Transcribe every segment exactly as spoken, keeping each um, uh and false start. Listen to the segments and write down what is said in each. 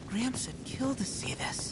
Gramps would kill to see this.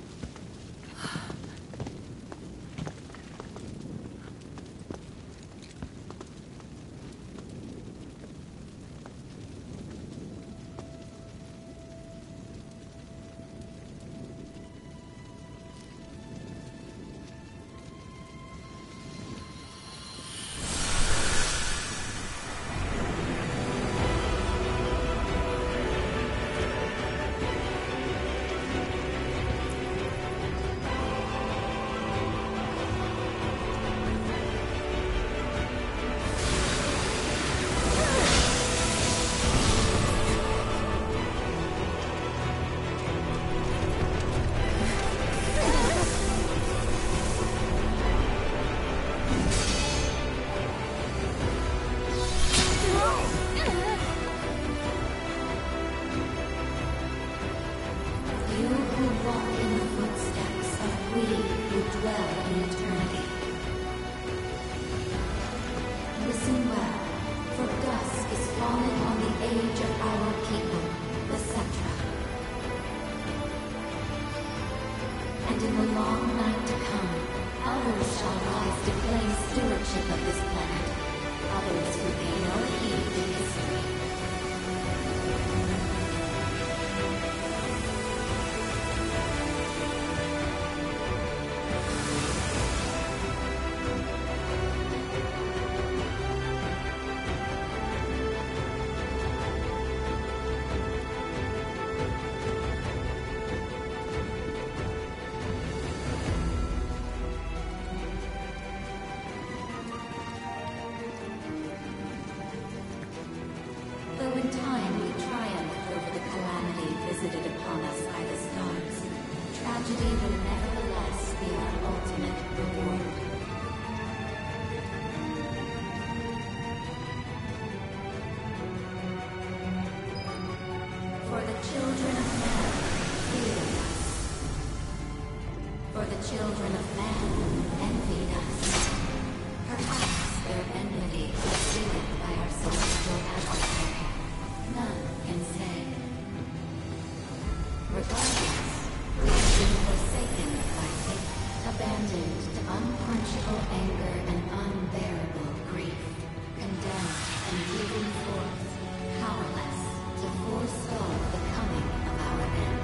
Children of man envied us. Perhaps their enmity is sealed by our celestial adversary. None can say. Regardless, we have been forsaken by fate, abandoned to unquenchable anger and unbearable grief, condemned and driven forth, powerless to forestall the coming of our end.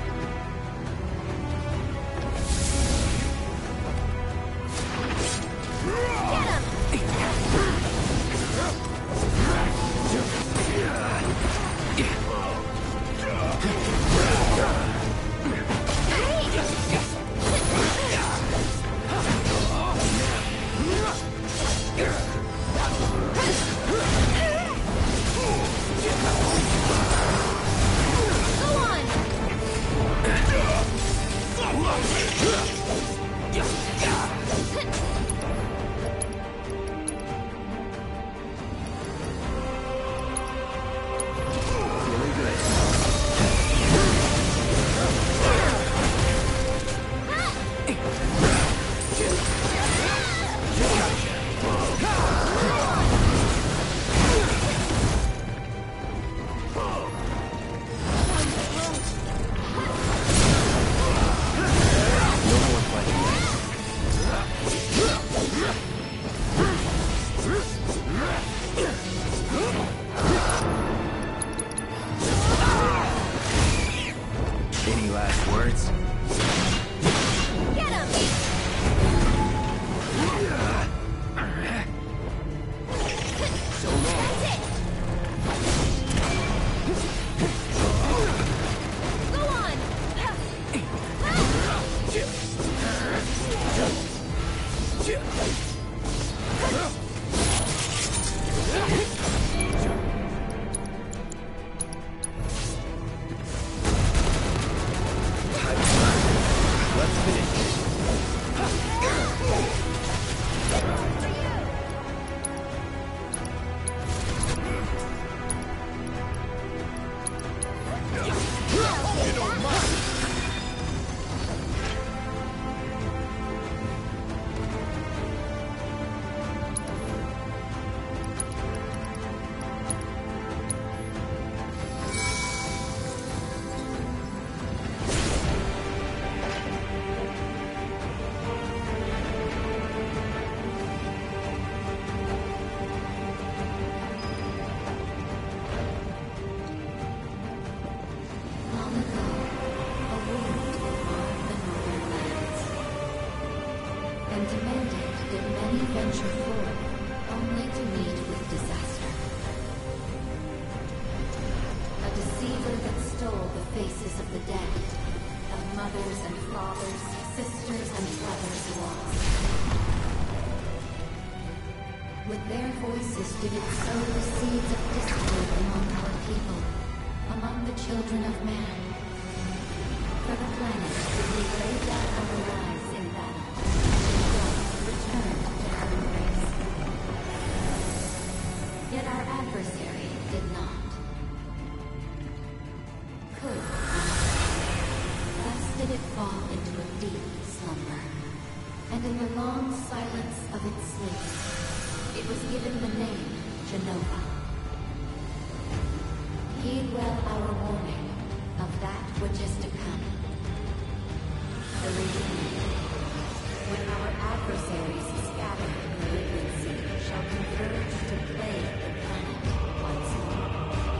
demanded did many venture forth, only to meet with disaster. A deceiver that stole the faces of the dead, of mothers and fathers, sisters and brothers lost. With their voices did it sow the seeds of discord among our people, among the children of man. For the planet did we lay down our lives in battle, and thus returned to our race. Yet our adversary did not. Could not. Thus did it fall into a deep slumber, and in the long silence of its sleep, it was given the name Jenova. Heed well our warning of that which is to come. The reunion, when our adversaries scattered in the liquid sea shall converge to plague the planet once more.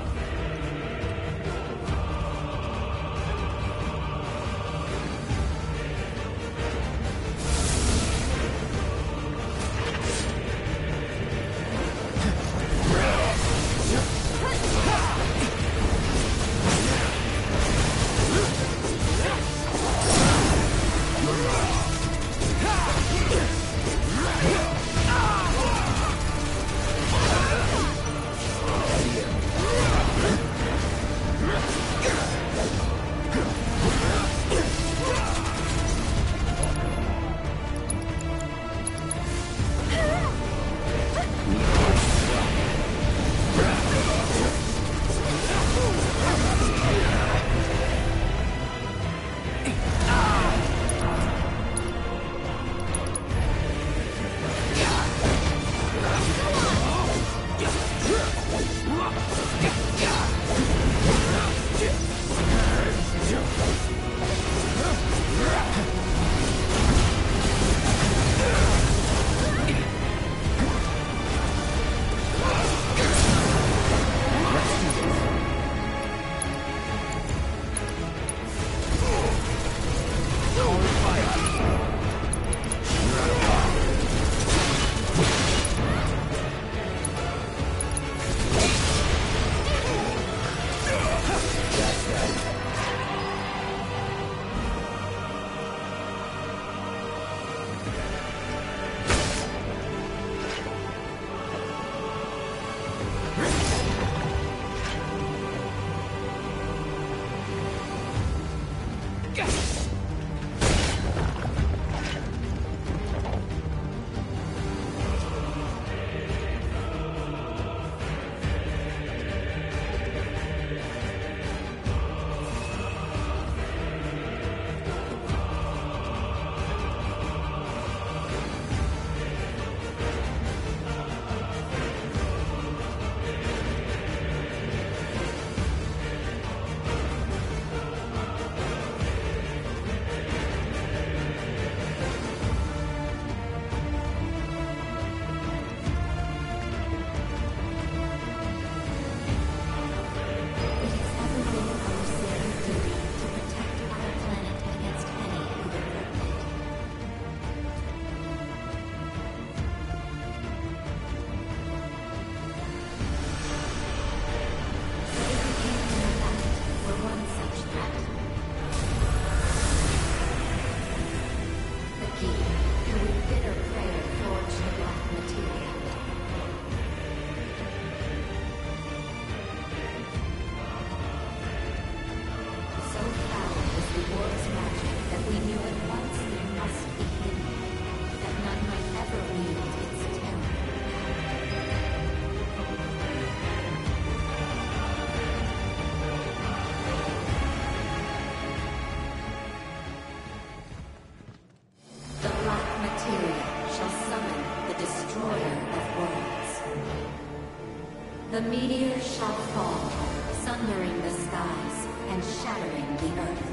The meteor shall fall, sundering the skies and shattering the earth.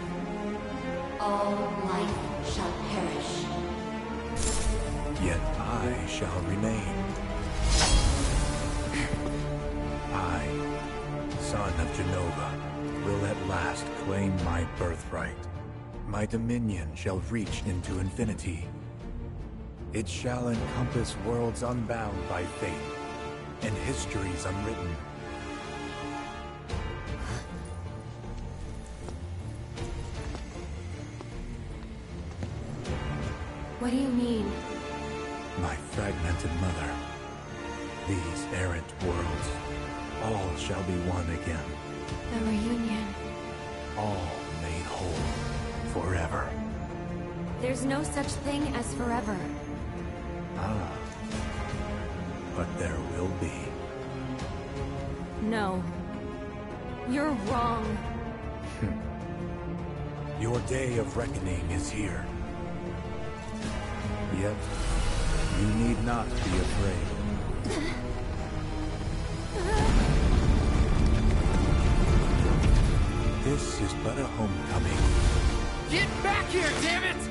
All life shall perish. Yet I shall remain. I, son of Jenova, will at last claim my birthright. My dominion shall reach into infinity. It shall encompass worlds unbound by fate, and histories unwritten. What do you mean? My fragmented mother. These errant worlds, all shall be one again. The reunion. All made whole, forever. There's no such thing as forever. Ah. But there will be. No. You're wrong. Your day of reckoning is here. Yet, you need not be afraid. This is but a homecoming. Get back here, damn it!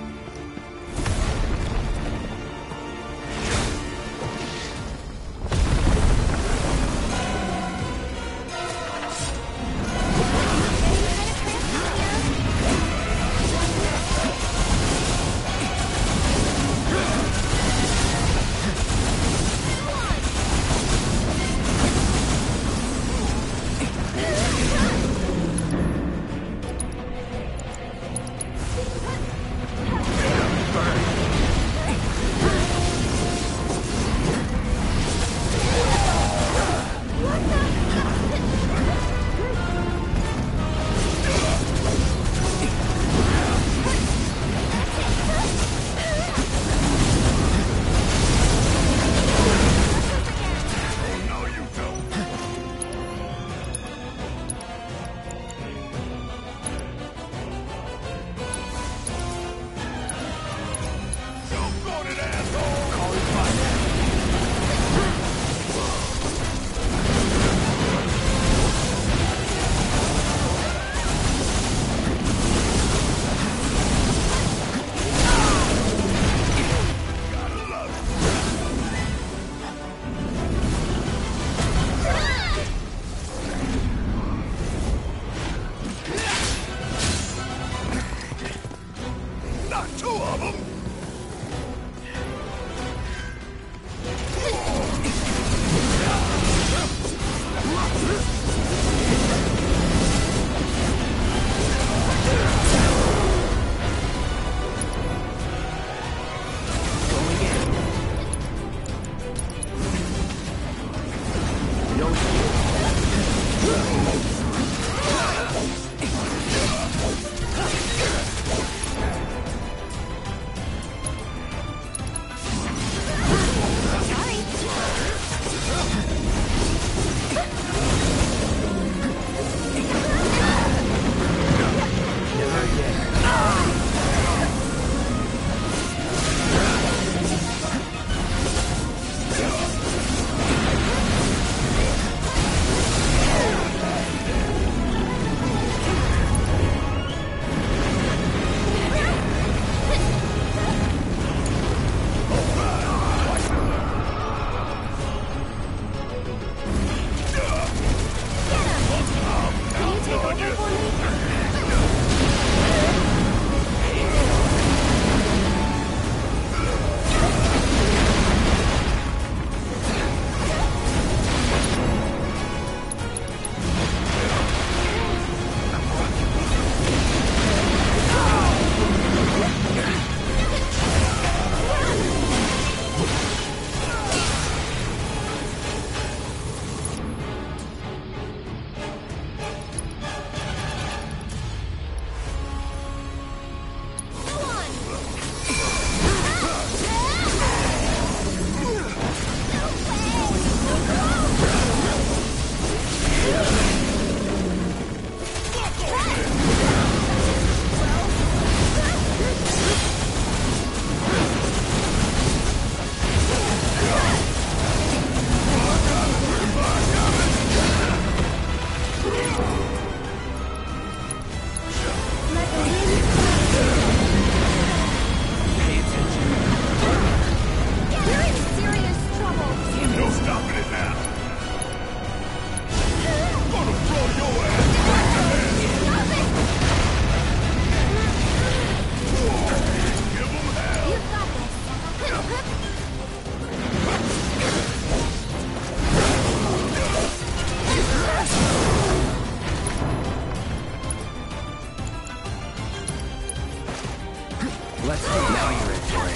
Let's go. Now you're in for it.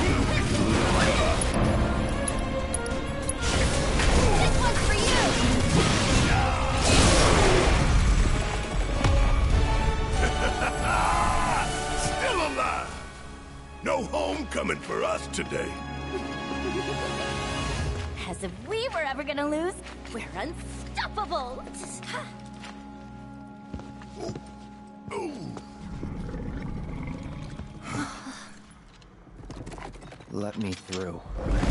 This one's for you! Still alive! No homecoming for us today. As if we were ever gonna lose, we're unstoppable! Let me through.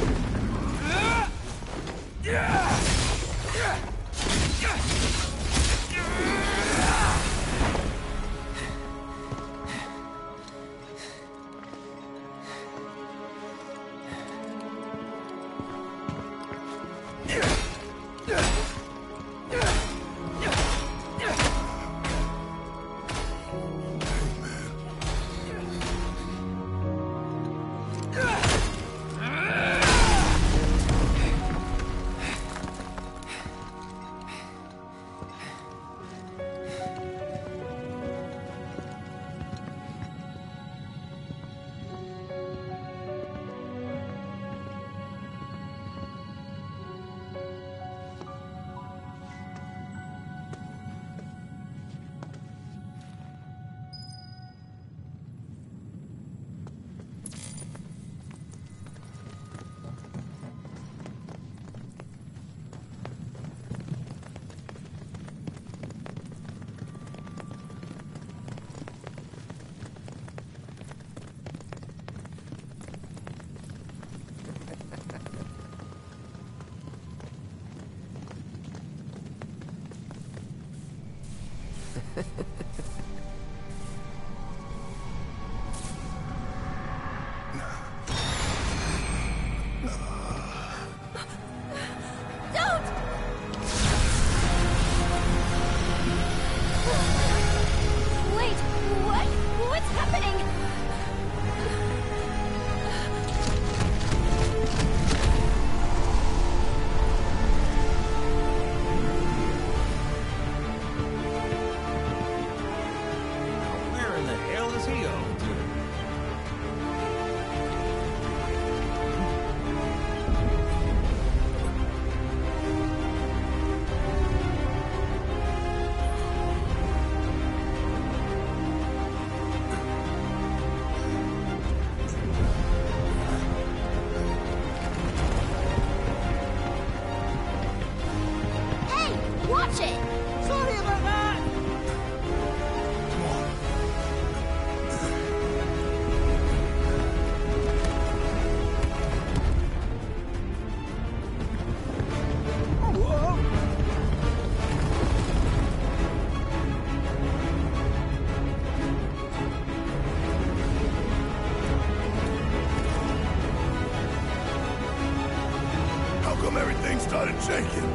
started shaking.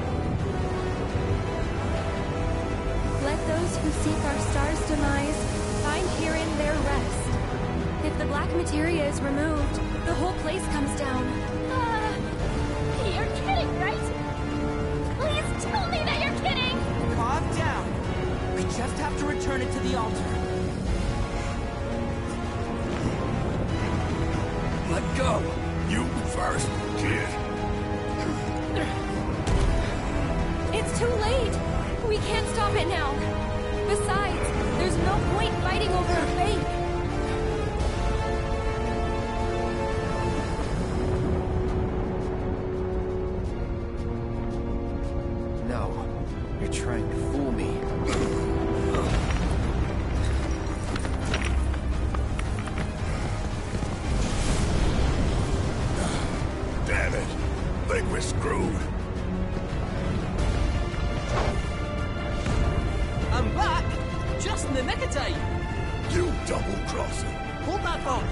Let those who seek our star's demise find herein their rest. If the black materia is removed, the whole place comes down. Uh, you're kidding, right? Please tell me that you're kidding! Calm down. We just have to return it to the altar. Let go. You first, kid. It's too late! We can't stop it now! Besides, there's no point fighting over a fake! No, you're trying to fool me. Damn it! Think we're screwed. I'm back! Just in the nick of time! You double-crossing. Hold that thought!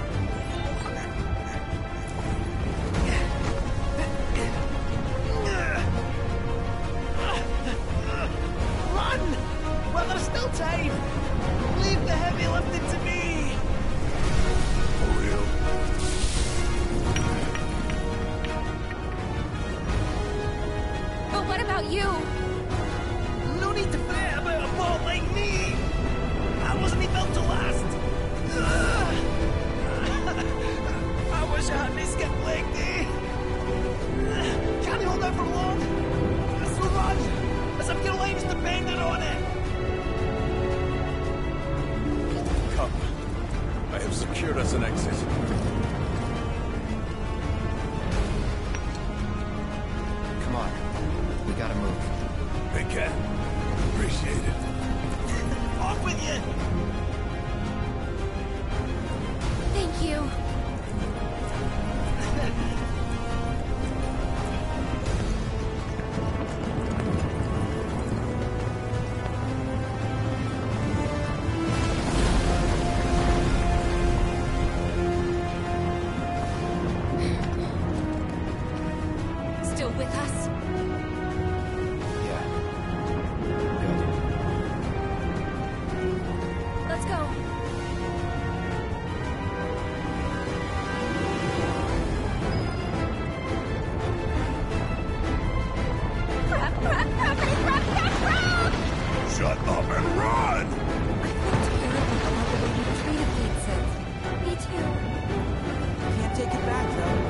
Run! Well, there's still time! Leave the heavy lifting to me! For real? But what about you? No need to fret about a ball like me! I wasn't built to last! Ugh. secured us an exit. Come on. We gotta move. Hey, Cat. Appreciate it. Off with you! Thank you. Still with us? Yeah. Good. Let's go. Crap, crap, crappity, crap, crap, crap! Shut up and run! I felt terrible about the way you treated Gateset. Me too. Can't take it back, though.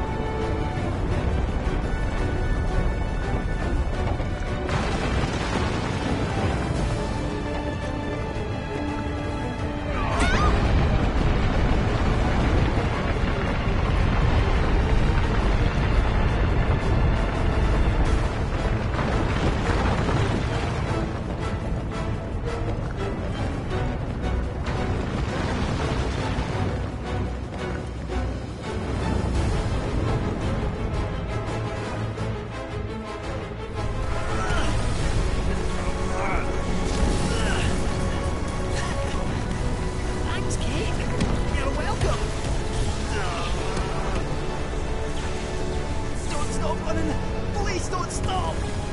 Thanks, Kate. You're welcome. Don't stop running. Please don't stop.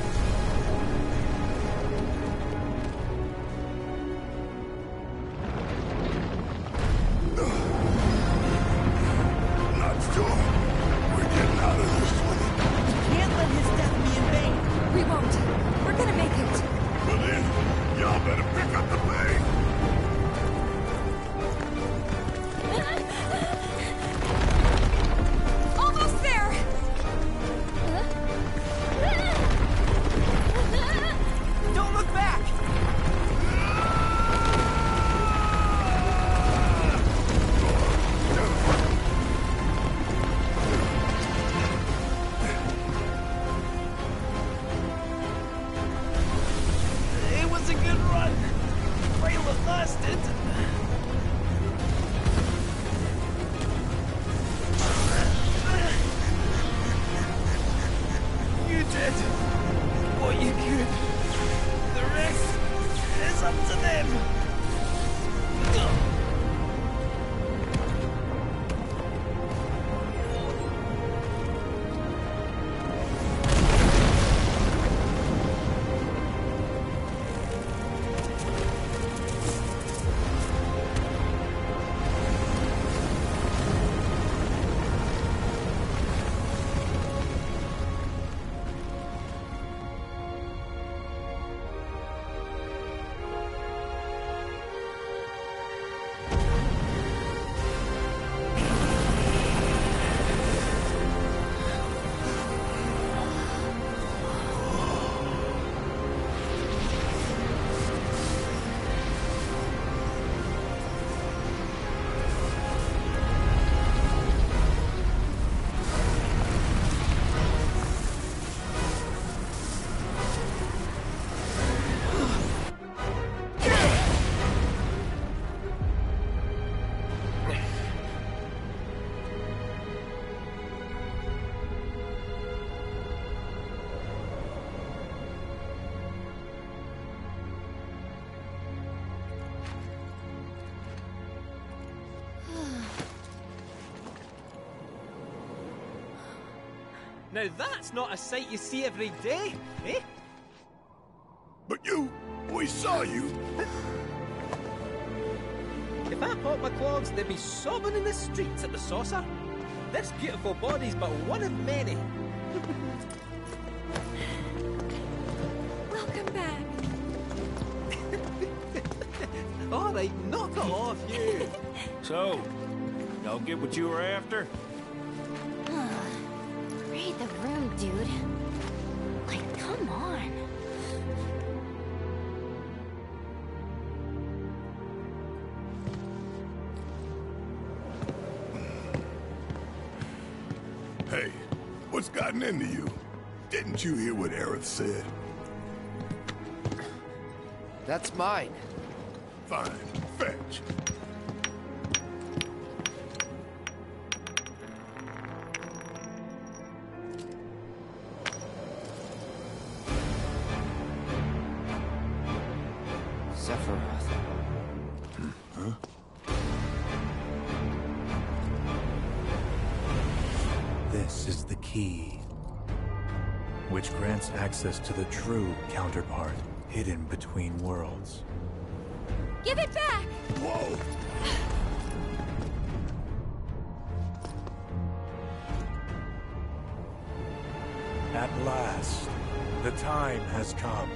Not sure. We're getting out of this one. Can't let his death be in vain. We won't. We're gonna make it. Well then, y'all better pick up the pace. Almost there! Don't look back. It was a good run. While it lasted. You did what you could. The rest is up to them. Now that's not a sight you see every day, eh? But you, we saw you. If I popped my clogs, they'd be sobbing in the streets at the saucer. This beautiful body's but one of many. Welcome back. All right, knock it off, you. So, y'all get what you were after? Read the room, dude. Like, come on. What's gotten into you? Didn't you hear what Aerith said? That's mine. Fine. Fetch. Sephiroth. Huh? This is the key, which grants access to the true counterpart hidden between worlds. Give it back! Whoa! At last, the time has come.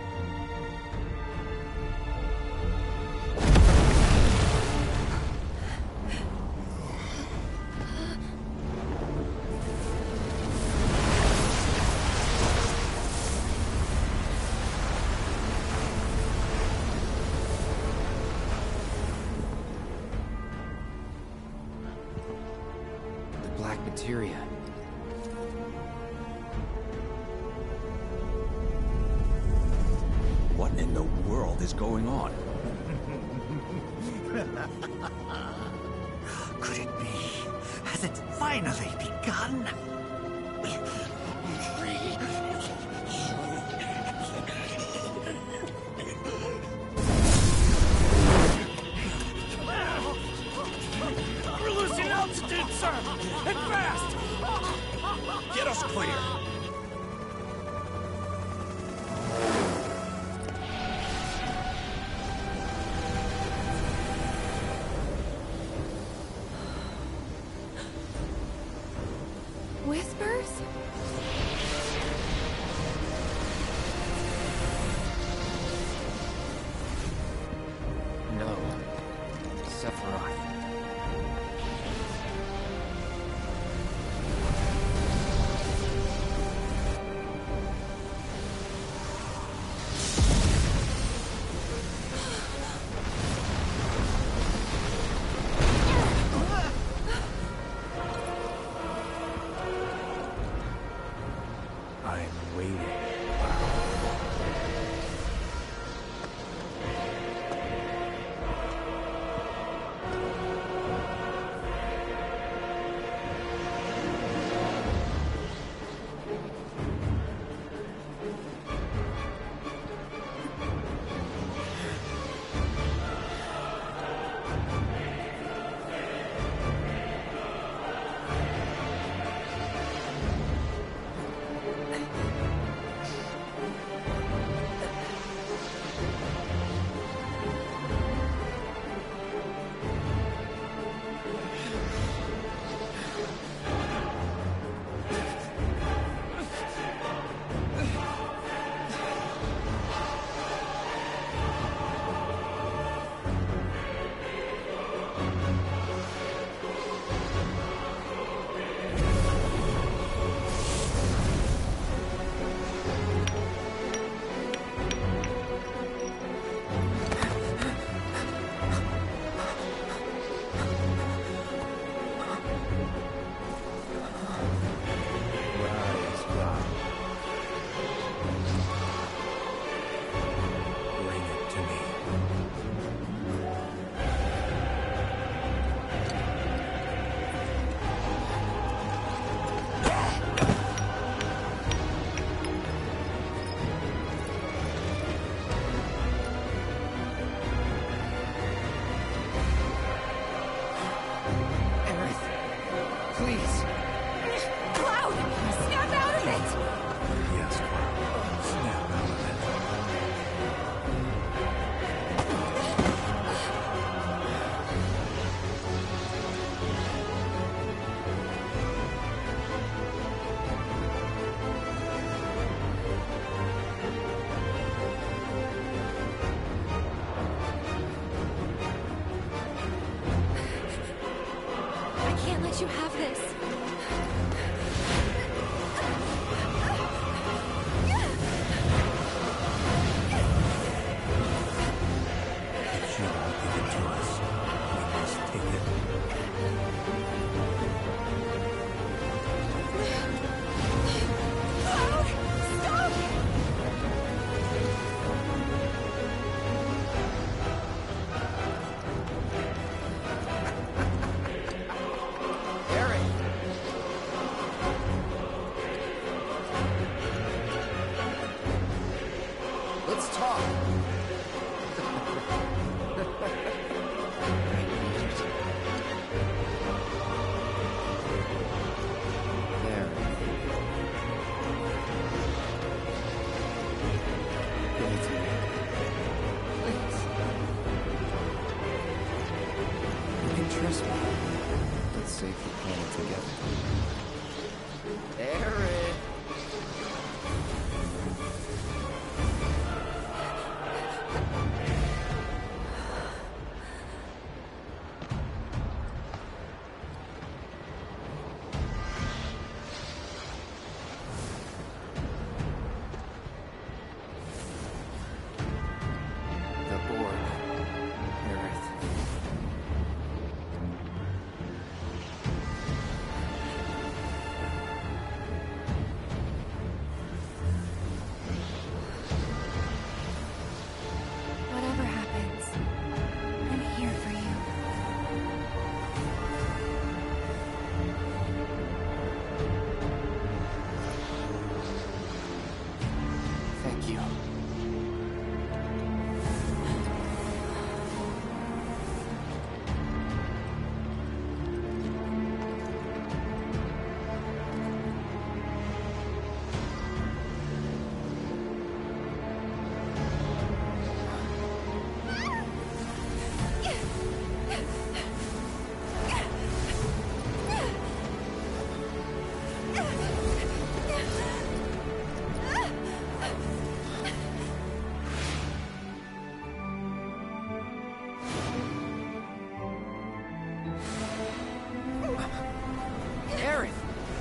Black materia. What in the world is going on? Could it be? Has it finally begun? We're losing altitude, sir! And fast! Get us clear! Whispers? No. Sephiroth. I'm waiting. Rise, God. Bring it to me. Aerith. Please. Cloud! Snap out of it! Yes, Cloud. Snap out of it. I can't let you have this. She won't give it to us. We must take it. trust me. Let's save the planet together. Aerith! Whatever happens, I'm here for you. Thank you. Aerith!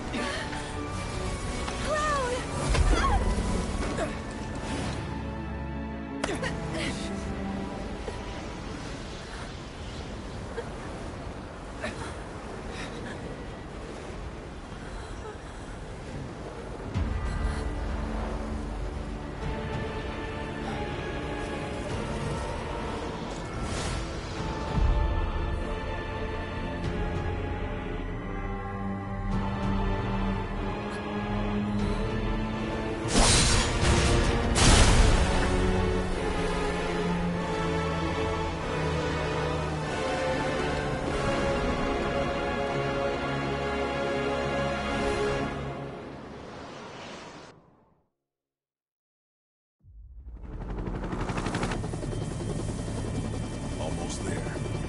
Almost there.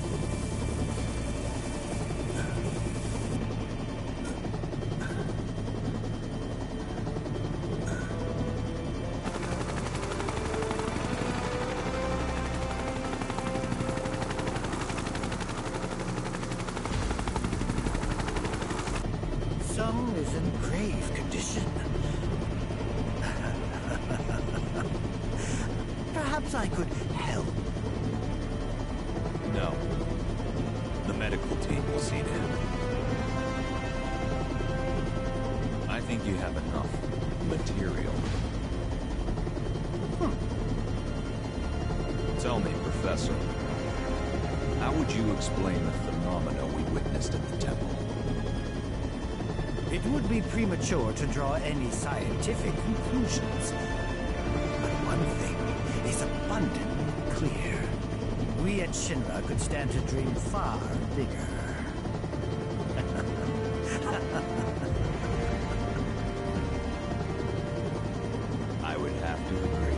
Some is in grave condition. Perhaps I could help. No. The medical team will see to him. I think you have enough material. Hmm. Tell me, Professor, how would you explain the phenomena we witnessed at the temple? It would be premature to draw any scientific conclusions. But one thing is abundantly clear. We at Shinra could stand to dream far bigger. I would have to agree.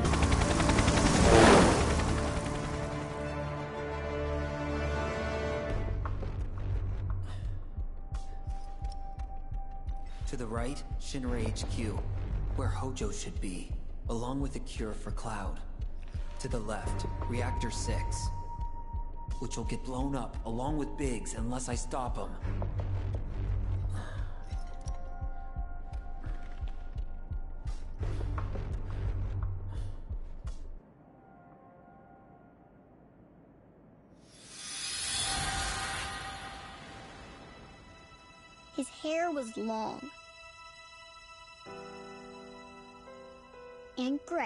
To the right, Shinra H Q, where Hojo should be, along with a cure for Cloud. To the left, Reactor six, which will get blown up along with Biggs unless I stop him. His hair was long and gray.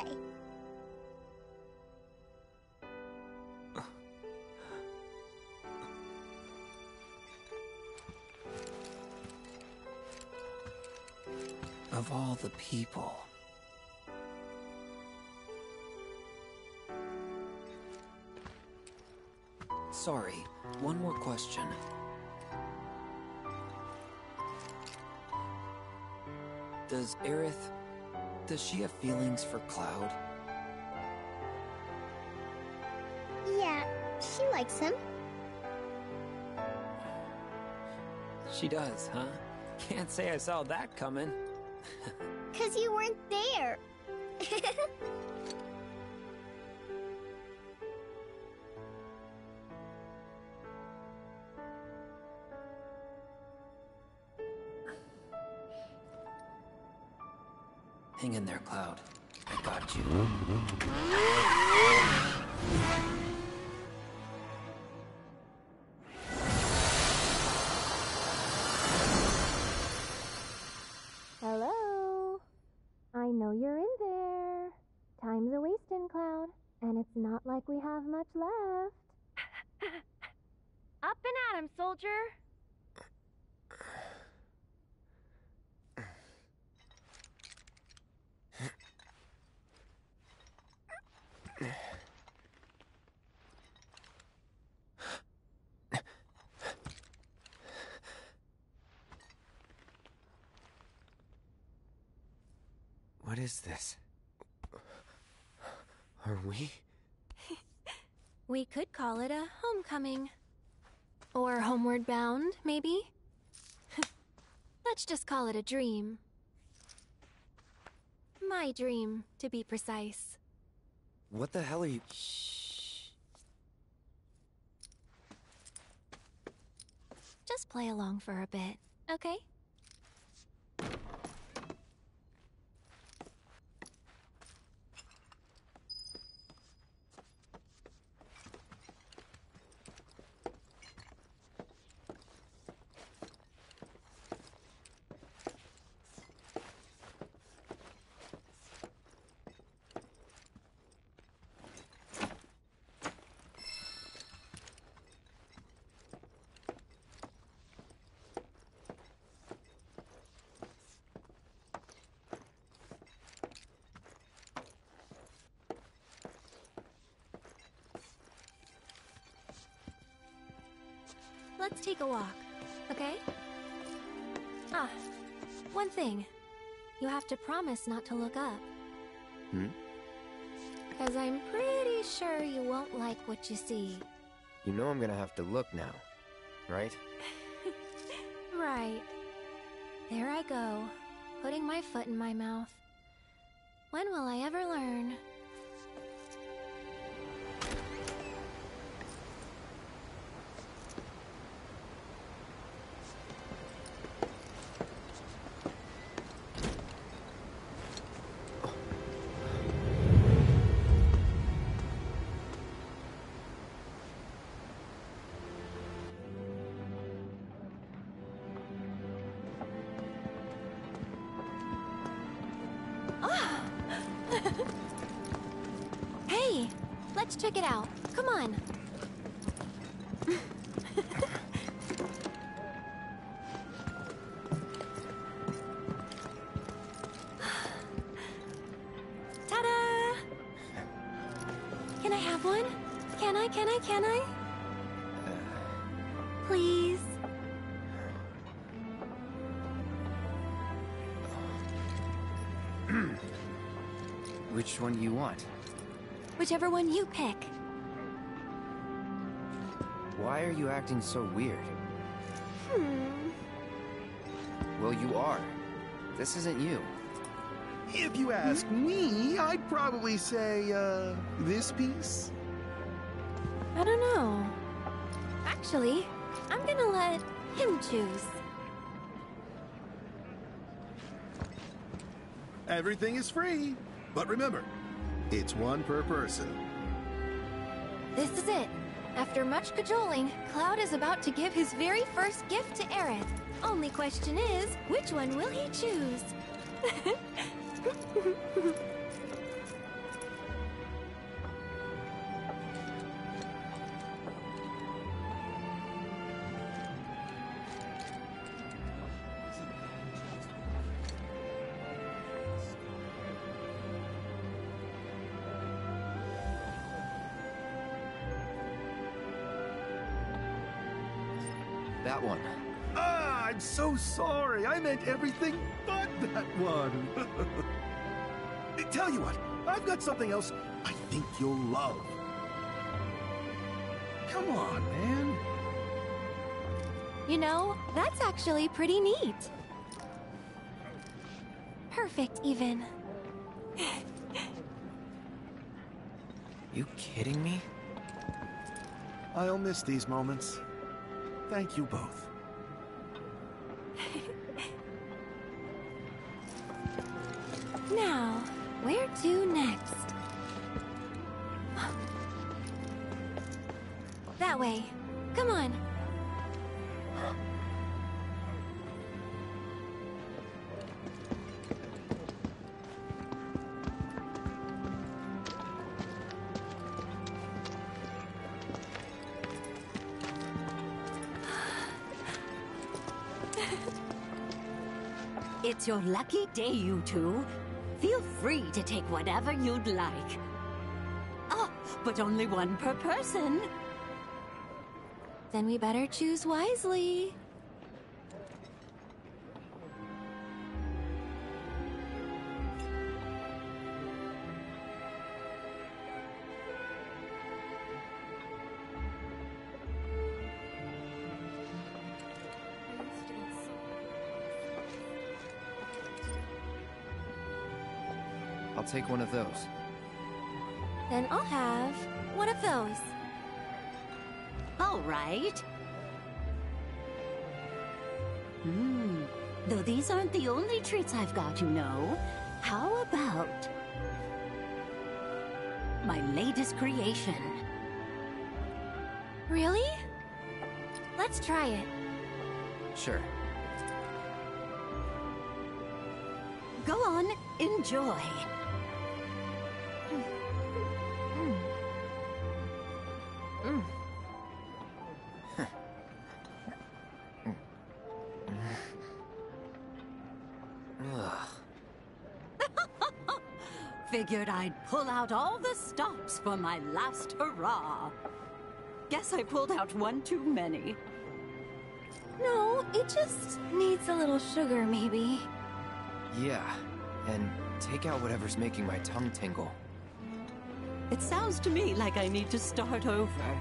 Of all the people. Sorry, one more question. Does Aerith... does she have feelings for Cloud? Yeah, she likes him. She does, huh? Can't say I saw that coming. Cause you weren't there. Hang in there, Cloud. I got you. Hello? I know you're in there. Time's a wasting, Cloud, and it's not like we have much left. Up and at him, soldier! What is this? Are we? We could call it a homecoming. Or homeward bound, maybe? Let's just call it a dream. My dream, to be precise. What the hell are you? Shh. Just play along for a bit, okay? Let's take a walk, okay? Ah, one thing. You have to promise not to look up. Hmm? Because I'm pretty sure you won't like what you see. You know I'm gonna have to look now, right? Right. There I go, putting my foot in my mouth. When will I ever learn? Hey, let's check it out. Come on. Ta-da! Can I have one? Can I, can I, can I? Please? Which one do you want? Whichever one you pick. Why are you acting so weird? Hmm. Well, you are. This isn't you. If you ask me, I'd probably say, uh, this piece? I don't know. Actually, I'm gonna let him choose. Everything is free. But remember, it's one per person. This is it. After much cajoling, Cloud is about to give his very first gift to Aerith. Only question is, which one will he choose? That one. Ah, I'm so sorry. I meant everything but that one. Tell you what, I've got something else I think you'll love. Come on, man. You know, that's actually pretty neat. Perfect, even. You kidding me? I'll miss these moments. Thank you both. Now, where to next? That way. Come on. It's your lucky day, you two. Feel free to take whatever you'd like. Oh, but only one per person. Then we better choose wisely. I'll take one of those. Then I'll have one of those. All right. Hmm. Though these aren't the only treats I've got, you know. How about my latest creation? Really? Let's try it. Sure. Go on, enjoy. Mm. Figured I'd pull out all the stops for my last hurrah. Guess I pulled out one too many. No, it just needs a little sugar, maybe. Yeah, and take out whatever's making my tongue tingle. It sounds to me like I need to start over.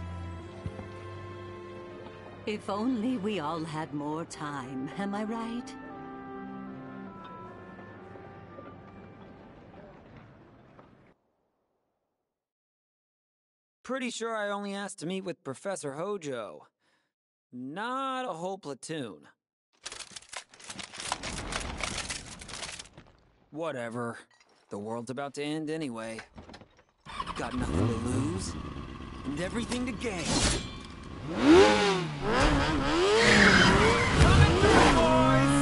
If only we all had more time, am I right? Pretty sure I only asked to meet with Professor Hojo. Not a whole platoon. Whatever. The world's about to end anyway. Got nothing to lose, and everything to gain. Coming through, boys!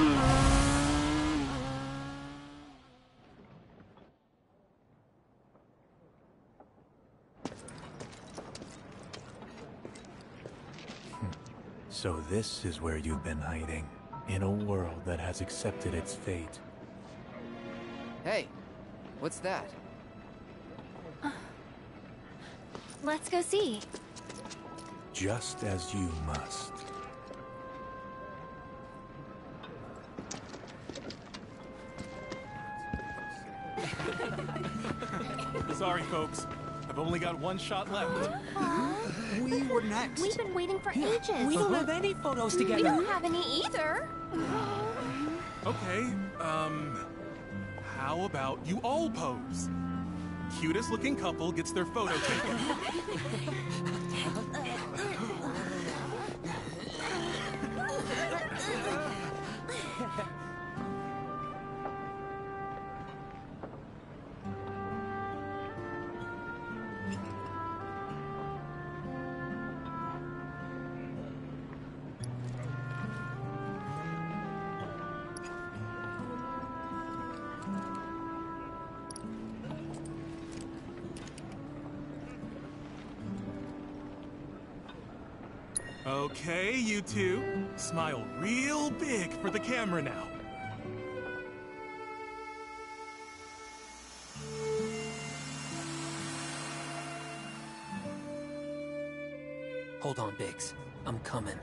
So this is where you've been hiding, in a world that has accepted its fate. Hey, what's that? Let's go see. Just as you must. Sorry, folks. I've only got one shot left. We were next. We've been waiting for Yeah, ages. we don't have any photos together. We don't have any either. Okay, um... how about you all pose? Cutest looking couple gets their photo taken. Okay, you two. Smile real big for the camera now. Hold on, Biggs. I'm coming.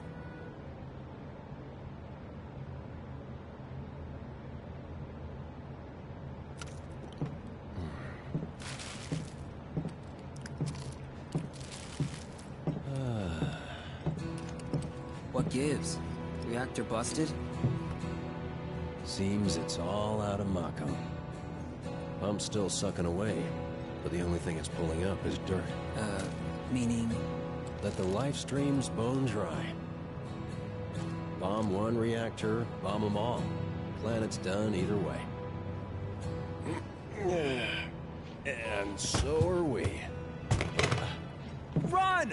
What gives? Reactor busted? Seems it's all out of Mako. I'm still sucking away, but the only thing it's pulling up is dirt. Uh, meaning? That the life stream's bone dry. Bomb one reactor, bomb them all. Planet's done either way. And so are we. Run!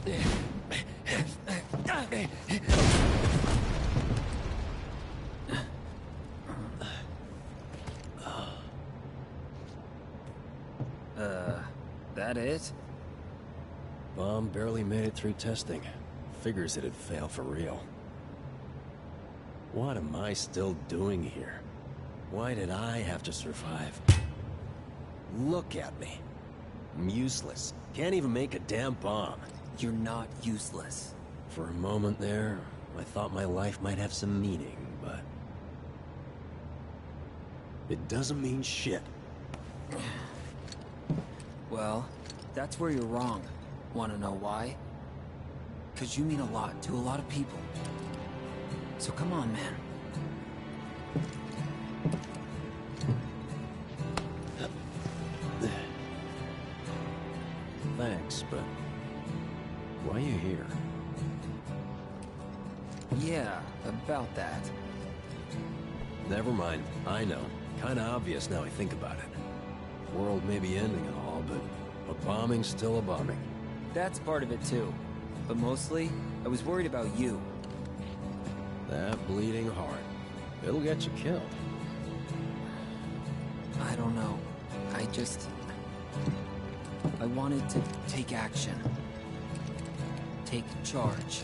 Uh, that it? Bomb barely made it through testing. Figures it'd fail for real. What am I still doing here? Why did I have to survive? Look at me. I'm useless. Can't even make a damn bomb. You're not useless. For a moment there, I thought my life might have some meaning, but... it doesn't mean shit. Well, that's where you're wrong. Wanna know why? 'Cause you mean a lot to a lot of people. So come on, man. Thanks, but... why are you here? Yeah, about that. Never mind. I know. Kinda obvious now I think about it. World may be ending and all, but a bombing's still a bombing. That's part of it too. But mostly, I was worried about you. That bleeding heart. It'll get you killed. I don't know. I just... I wanted to take action. Take charge.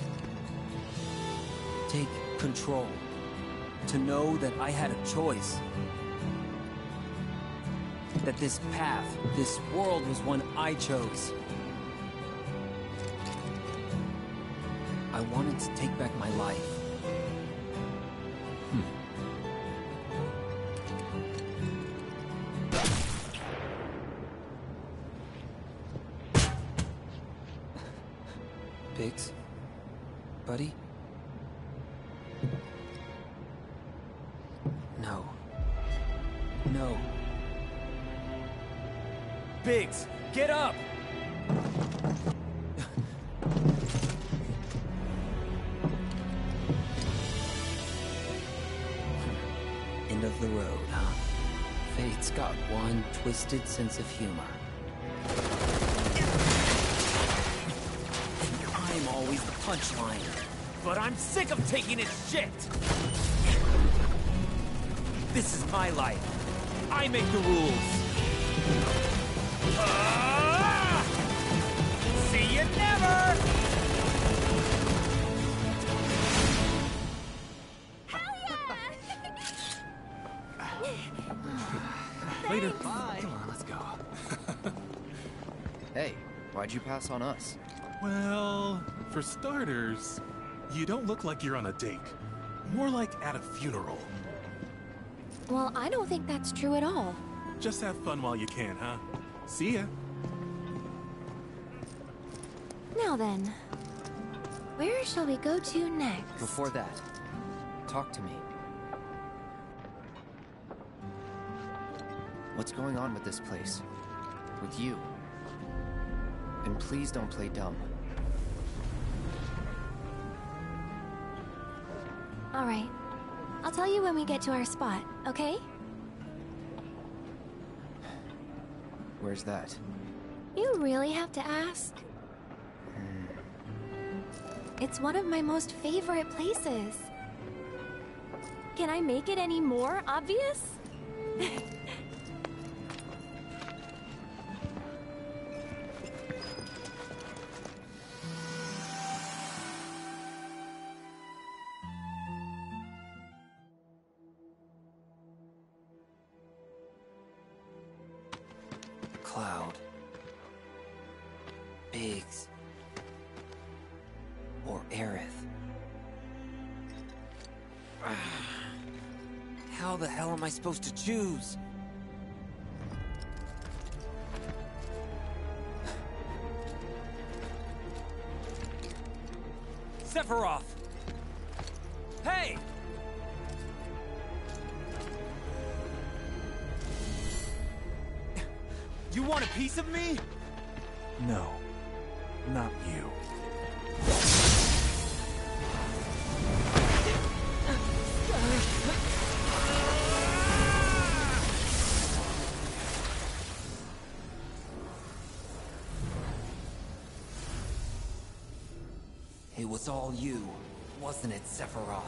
Take control. To know that I had a choice. That this path, this world was one I chose. I wanted to take back my life. Hmm. Biggs? Buddy? No. No. Biggs, get up! End of the road, huh? Fate's got one twisted sense of humor. I'm always the punchline. But I'm sick of taking its shit! This is my life. I make the rules. Ah! See you never! Later. Bye. Come on, let's go. Hey, why'd you pass on us? Well, for starters, you don't look like you're on a date. More like at a funeral. Well, I don't think that's true at all. Just have fun while you can, huh? See ya. Now then, where shall we go to next? Before that, talk to me. What's going on with this place? With you? And please don't play dumb. All right. I'll tell you when we get to our spot, okay? Where's that? You really have to ask? It's one of my most favorite places. Can I make it any more obvious? Cloud. Biggs. Or Aerith. How the hell am I supposed to choose? Sephiroth! Hey! You want a piece of me? No, not you. It was all you, wasn't it, Sephiroth?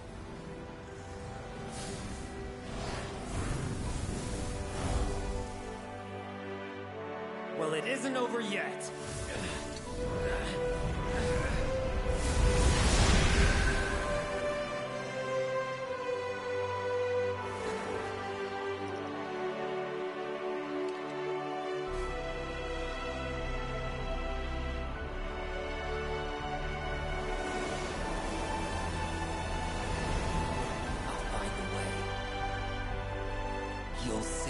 Well, it isn't over yet. You'll see.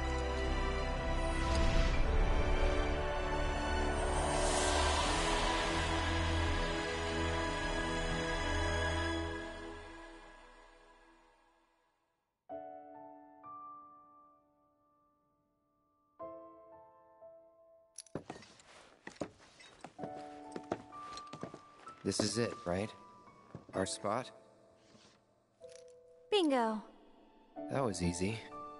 This is it, right? Our spot? Bingo. That was easy.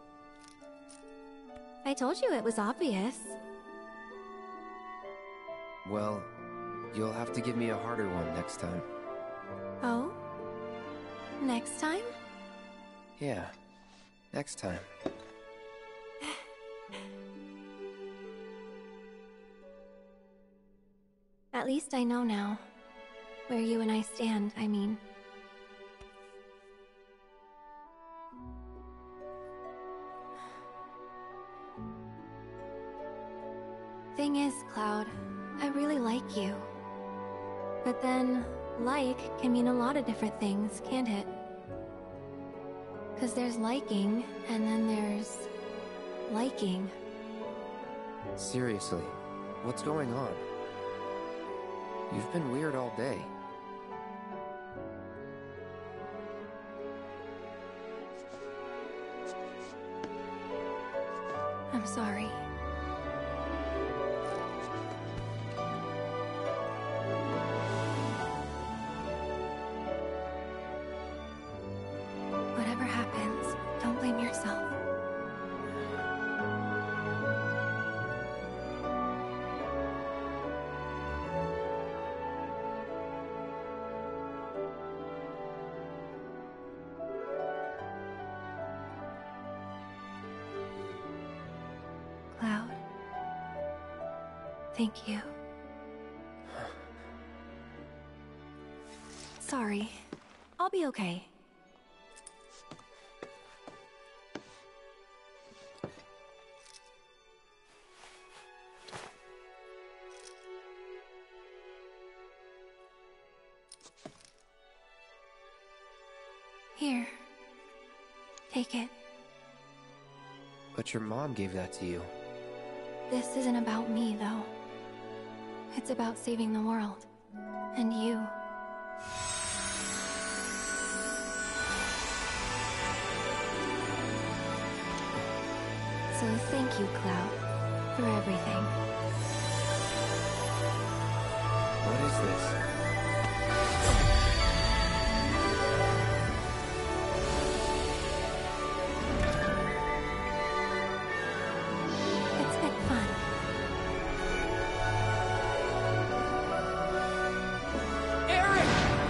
I told you it was obvious. Well, you'll have to give me a harder one next time. Oh? Next time? Yeah, next time. At least I know now. Where you and I stand, I mean. Thing is, Cloud, I really like you. But then, like can mean a lot of different things, can't it? Because there's liking, and then there's liking. Seriously, what's going on? You've been weird all day. I'm sorry. Whatever happens, don't blame yourself. Cloud. Thank you. Sorry. I'll be okay. Here. Take it. But your mom gave that to you. This isn't about me, though. It's about saving the world. And you. So thank you, Cloud, for everything. What is this? It's been fun. Eric!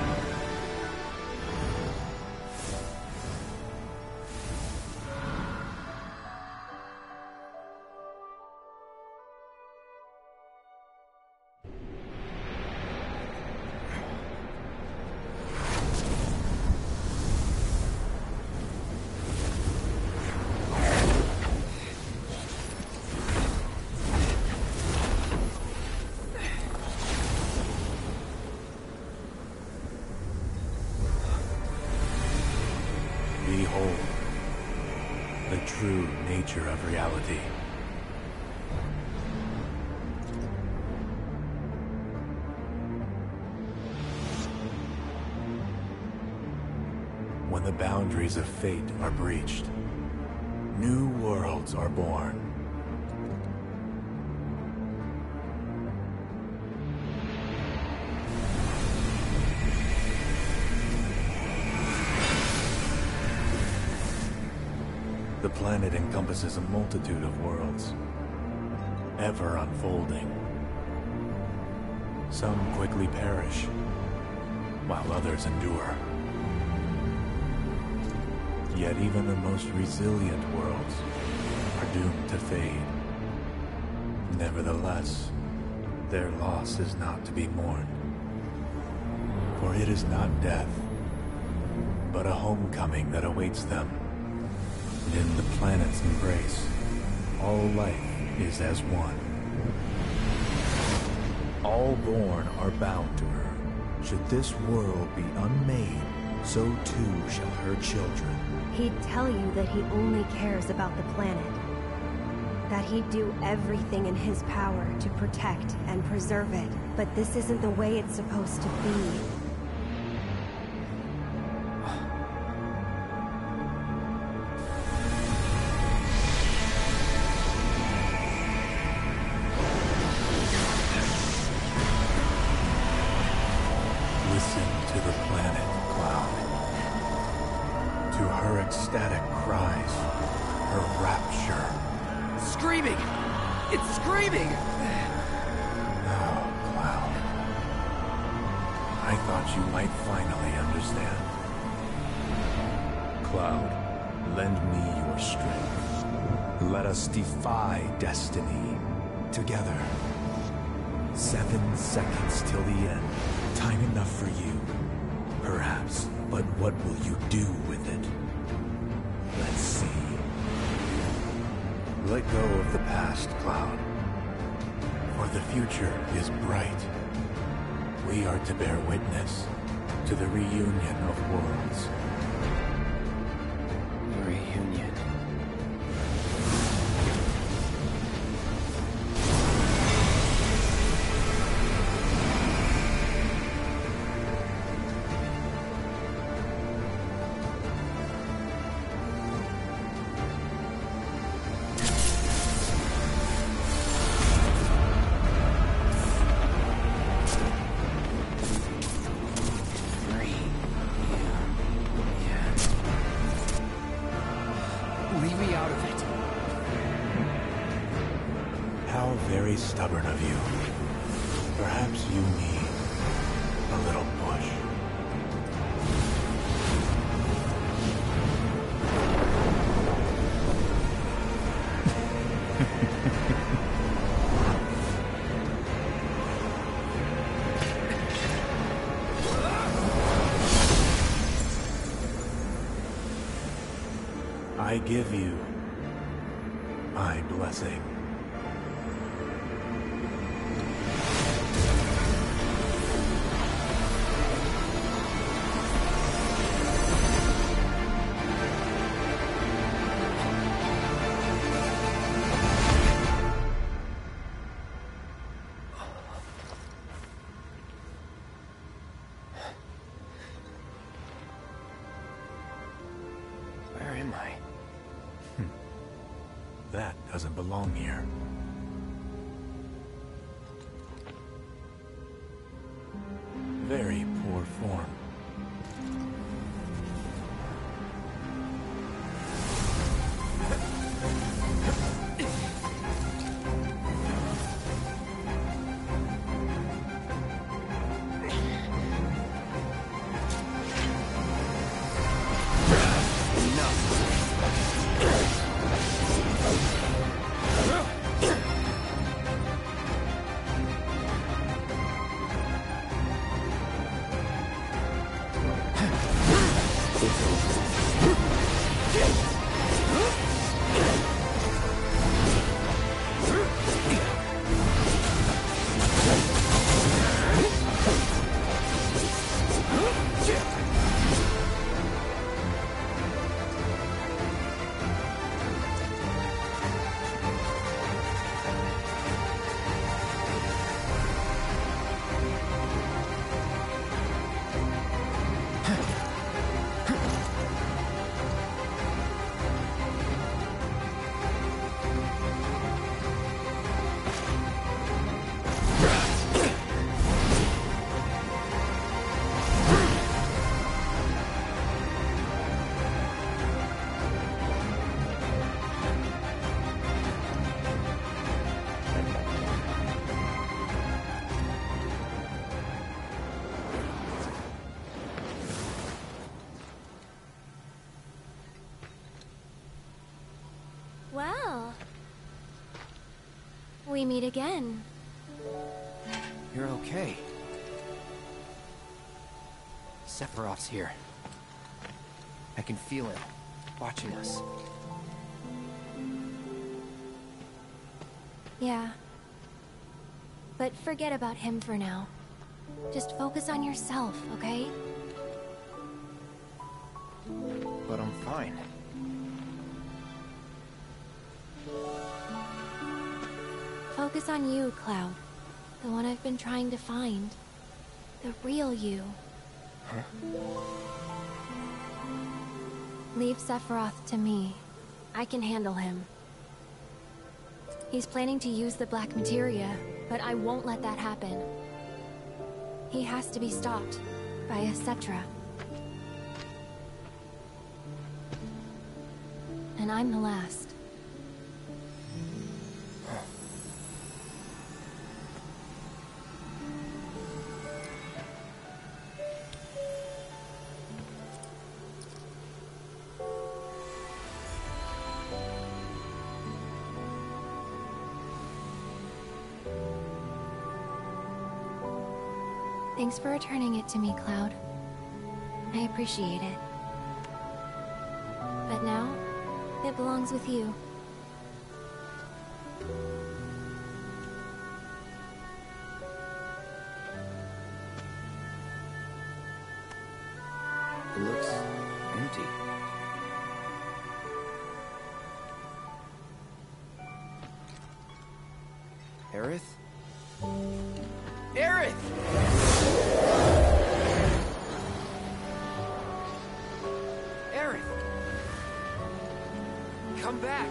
Behold, the true nature of reality. When the boundaries of fate are breached, new worlds are born. The planet encompasses a multitude of worlds, ever unfolding. Some quickly perish, while others endure. Yet even the most resilient worlds are doomed to fade. Nevertheless, their loss is not to be mourned. For it is not death, but a homecoming that awaits them. And in the planet's embrace, all life is as one. All born are bound to her. Should this world be unmade, so too shall her children. He'd tell you that he only cares about the planet. That he'd do everything in his power to protect and preserve it. But this isn't the way it's supposed to be. Ecstatic cries, her rapture. Screaming! It's screaming! Oh, Cloud. I thought you might finally understand. Cloud, lend me your strength. Let us defy destiny. Together. Seven seconds till the end. Time enough for you. Perhaps. But what will you do with it? Let's see. Let go of the past, Cloud. For the future is bright. We are to bear witness to the reunion of worlds. Reunion. Very stubborn of you. Perhaps you need a little push. I give you my blessing. Where am I? That doesn't belong here. Very poor form. we meet again. You're okay. Sephiroth's here. I can feel him, watching us. Yeah. But forget about him for now. Just focus on yourself, okay? But I'm fine. Focus on you, Cloud. The one I've been trying to find. The real you. Huh? Leave Sephiroth to me. I can handle him. He's planning to use the Black Materia, but I won't let that happen. He has to be stopped by a Cetra. And I'm the last. Thanks for returning it to me, Cloud. I appreciate it. But now, it belongs with you. It looks empty. Aerith? Aerith! Aerith! Come back!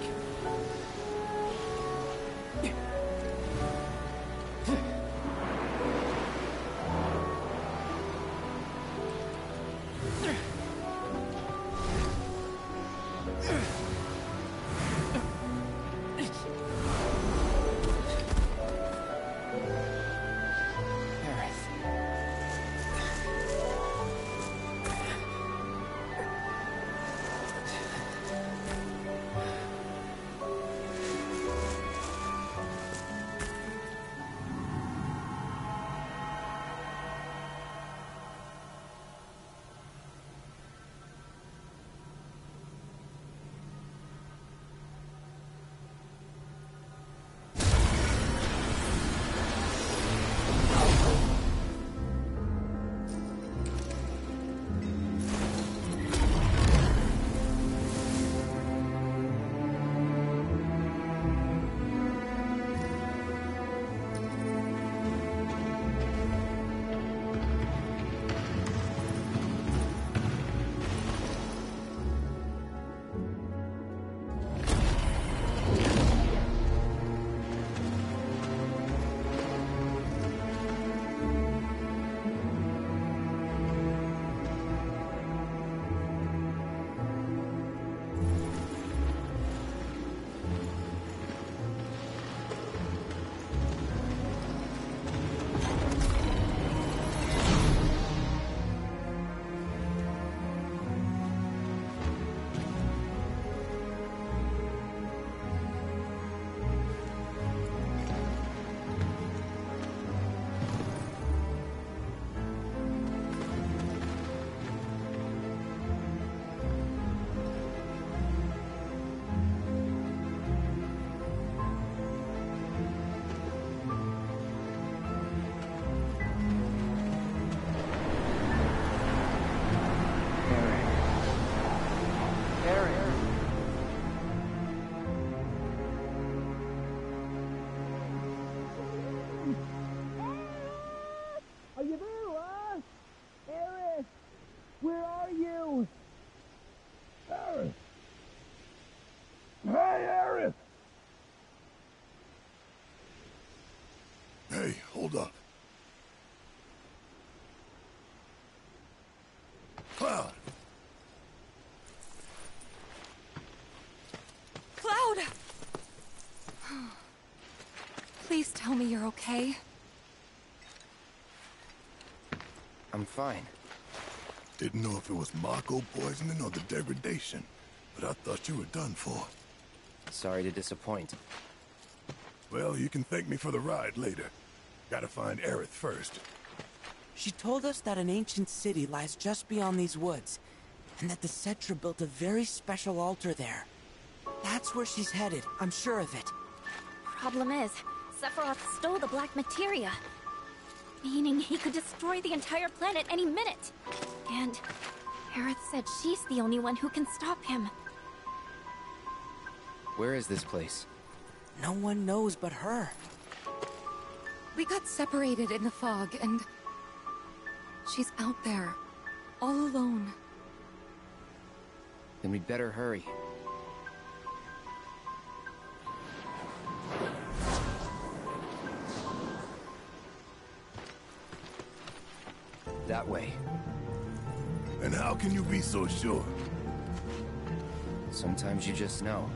Hey, hold up. Cloud! Cloud! Please tell me you're okay. I'm fine. Didn't know if it was Mako poisoning or the degradation, but I thought you were done for. Sorry to disappoint. Well, you can thank me for the ride later. Gotta find Aerith first. She told us that an ancient city lies just beyond these woods, and that the Cetra built a very special altar there. That's where she's headed, I'm sure of it. Problem is, Sephiroth stole the black materia. Meaning he could destroy the entire planet any minute. And Aerith said she's the only one who can stop him. Where is this place? No one knows but her. We got separated in the fog, and she's out there, all alone. Then we'd better hurry. That way. And how can you be so sure? Sometimes you just know.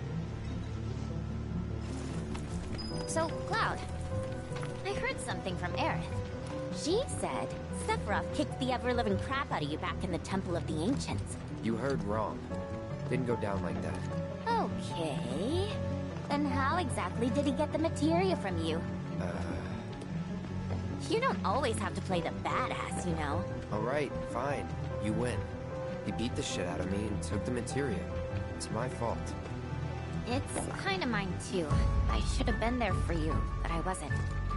So, Cloud, I heard something from Aerith. She said Sephiroth kicked the ever-living crap out of you back in the Temple of the Ancients. You heard wrong. Didn't go down like that. Okay. Then how exactly did he get the materia from you? Uh... You don't always have to play the badass, you know. Alright, fine. You win. He beat the shit out of me and took the materia. It's my fault. It's kinda mine too. I should have been there for you, but I wasn't.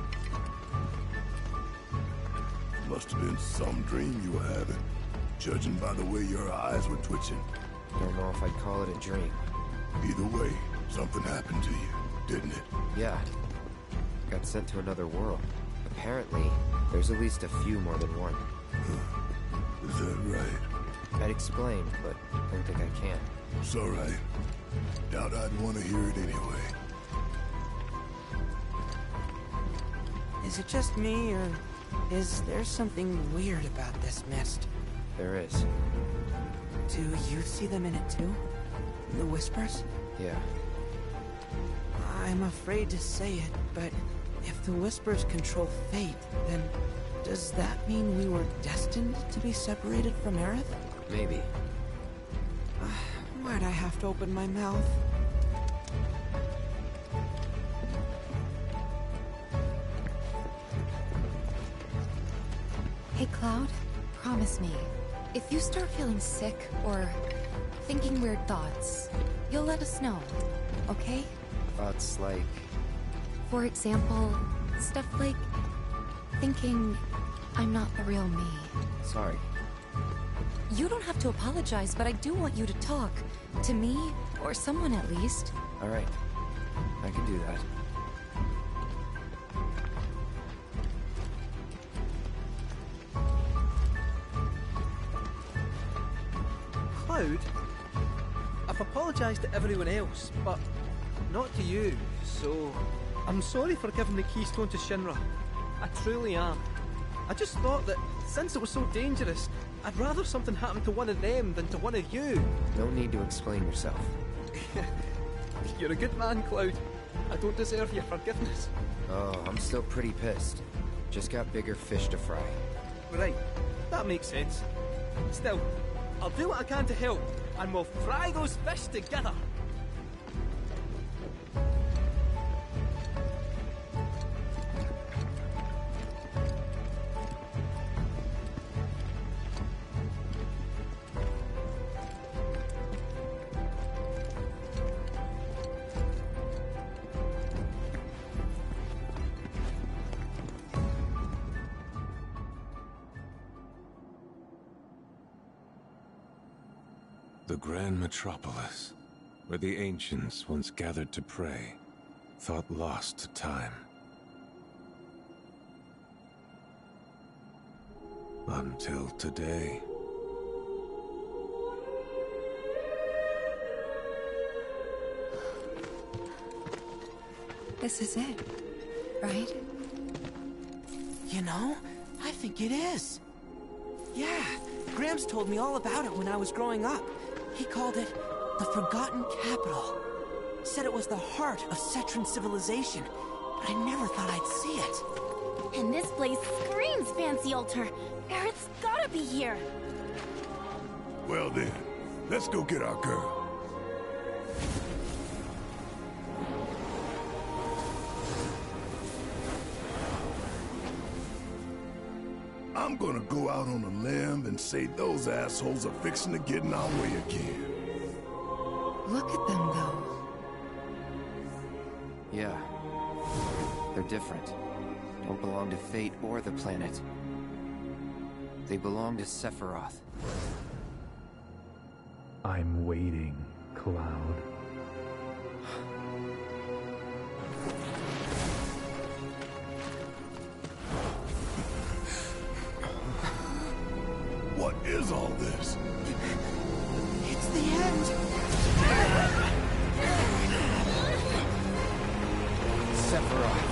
Must have been some dream you were having, judging by the way your eyes were twitching. Don't know if I'd call it a dream. Either way, something happened to you, didn't it? Yeah. Got sent to another world. Apparently, there's at least a few more than one. Is that right? I'd explain, but I don't think I can. It's alright. Doubt I'd want to hear it anyway. Is it just me, or is there something weird about this mist? There is. Do you see them in it too? The whispers? Yeah. I'm afraid to say it, but if the whispers control fate, then does that mean we were destined to be separated from Aerith? Maybe. Why'd I have to open my mouth? Hey, Cloud, promise me, if you start feeling sick or thinking weird thoughts, you'll let us know, okay? Thoughts like... For example, stuff like thinking I'm not the real me. Sorry. You don't have to apologize, but I do want you to talk. To me, or someone at least. Alright. I can do that. Cloud? I've apologized to everyone else, but not to you, so... I'm sorry for giving the keystone to Shinra. I truly am. I just thought that, since it was so dangerous, I'd rather something happen to one of them than to one of you. No need to explain yourself. You're a good man, Cloud. I don't deserve your forgiveness. Oh, I'm still pretty pissed. Just got bigger fish to fry. Right, that makes sense. Still, I'll do what I can to help, and we'll fry those fish together. The Grand Metropolis, where the ancients once gathered to pray, thought lost to time. Until today. This is it, right? You know, I think it is. Yeah, Gramps told me all about it when I was growing up. He called it the Forgotten Capital. Said it was the heart of Cetran civilization, but I never thought I'd see it. And this place screams fancy altar. Aerith's gotta be here. Well then, let's go get our girl. I'm gonna go out on a limb and say those assholes are fixing to get in our way again. Look at them, though. Yeah. They're different. Don't belong to Fate or the planet. They belong to Sephiroth. I'm waiting, Cloud. What is all this? It's the end! Sephiroth.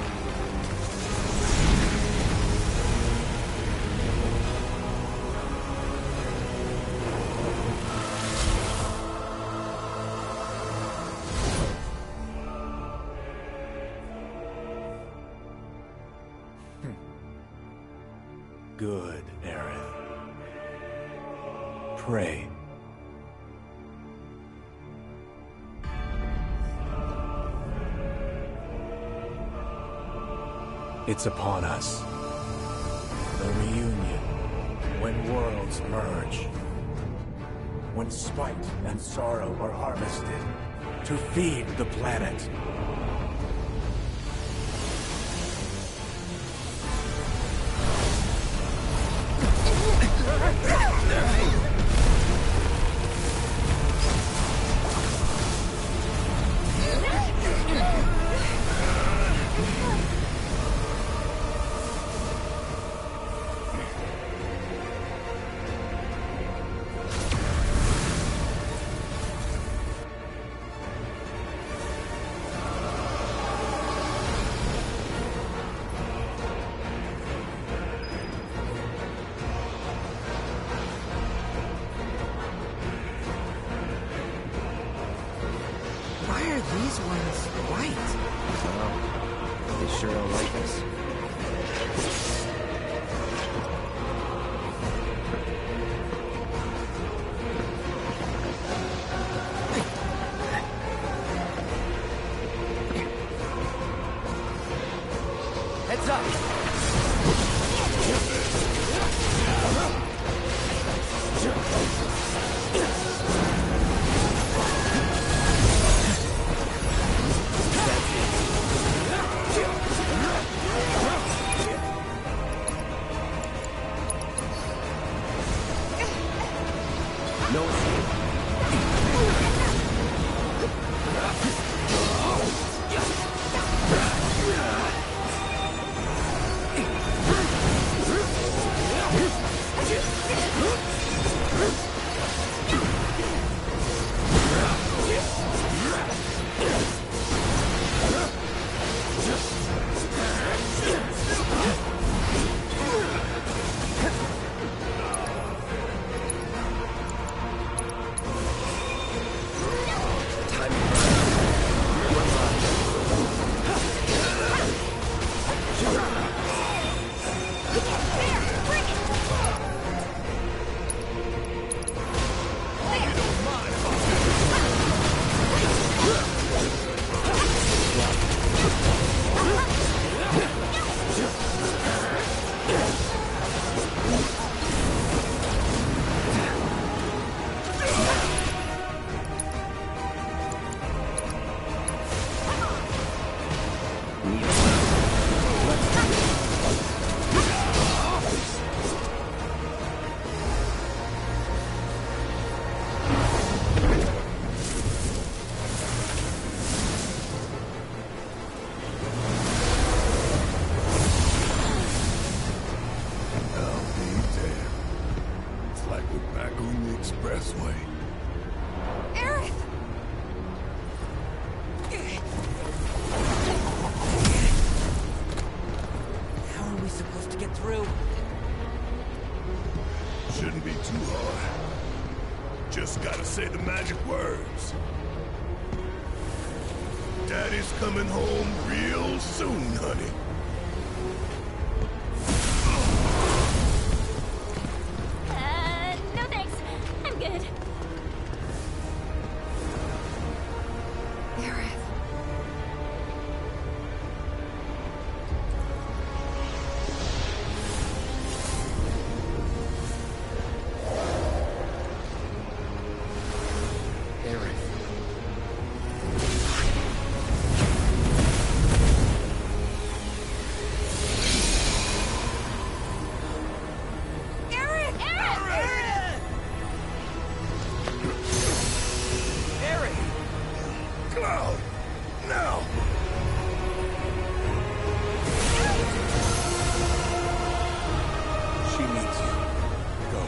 Good, Aerith. Pray. It's upon us. The reunion, when worlds merge. When spite and sorrow are harvested to feed the planet. Cloud! Now! She needs you. Go.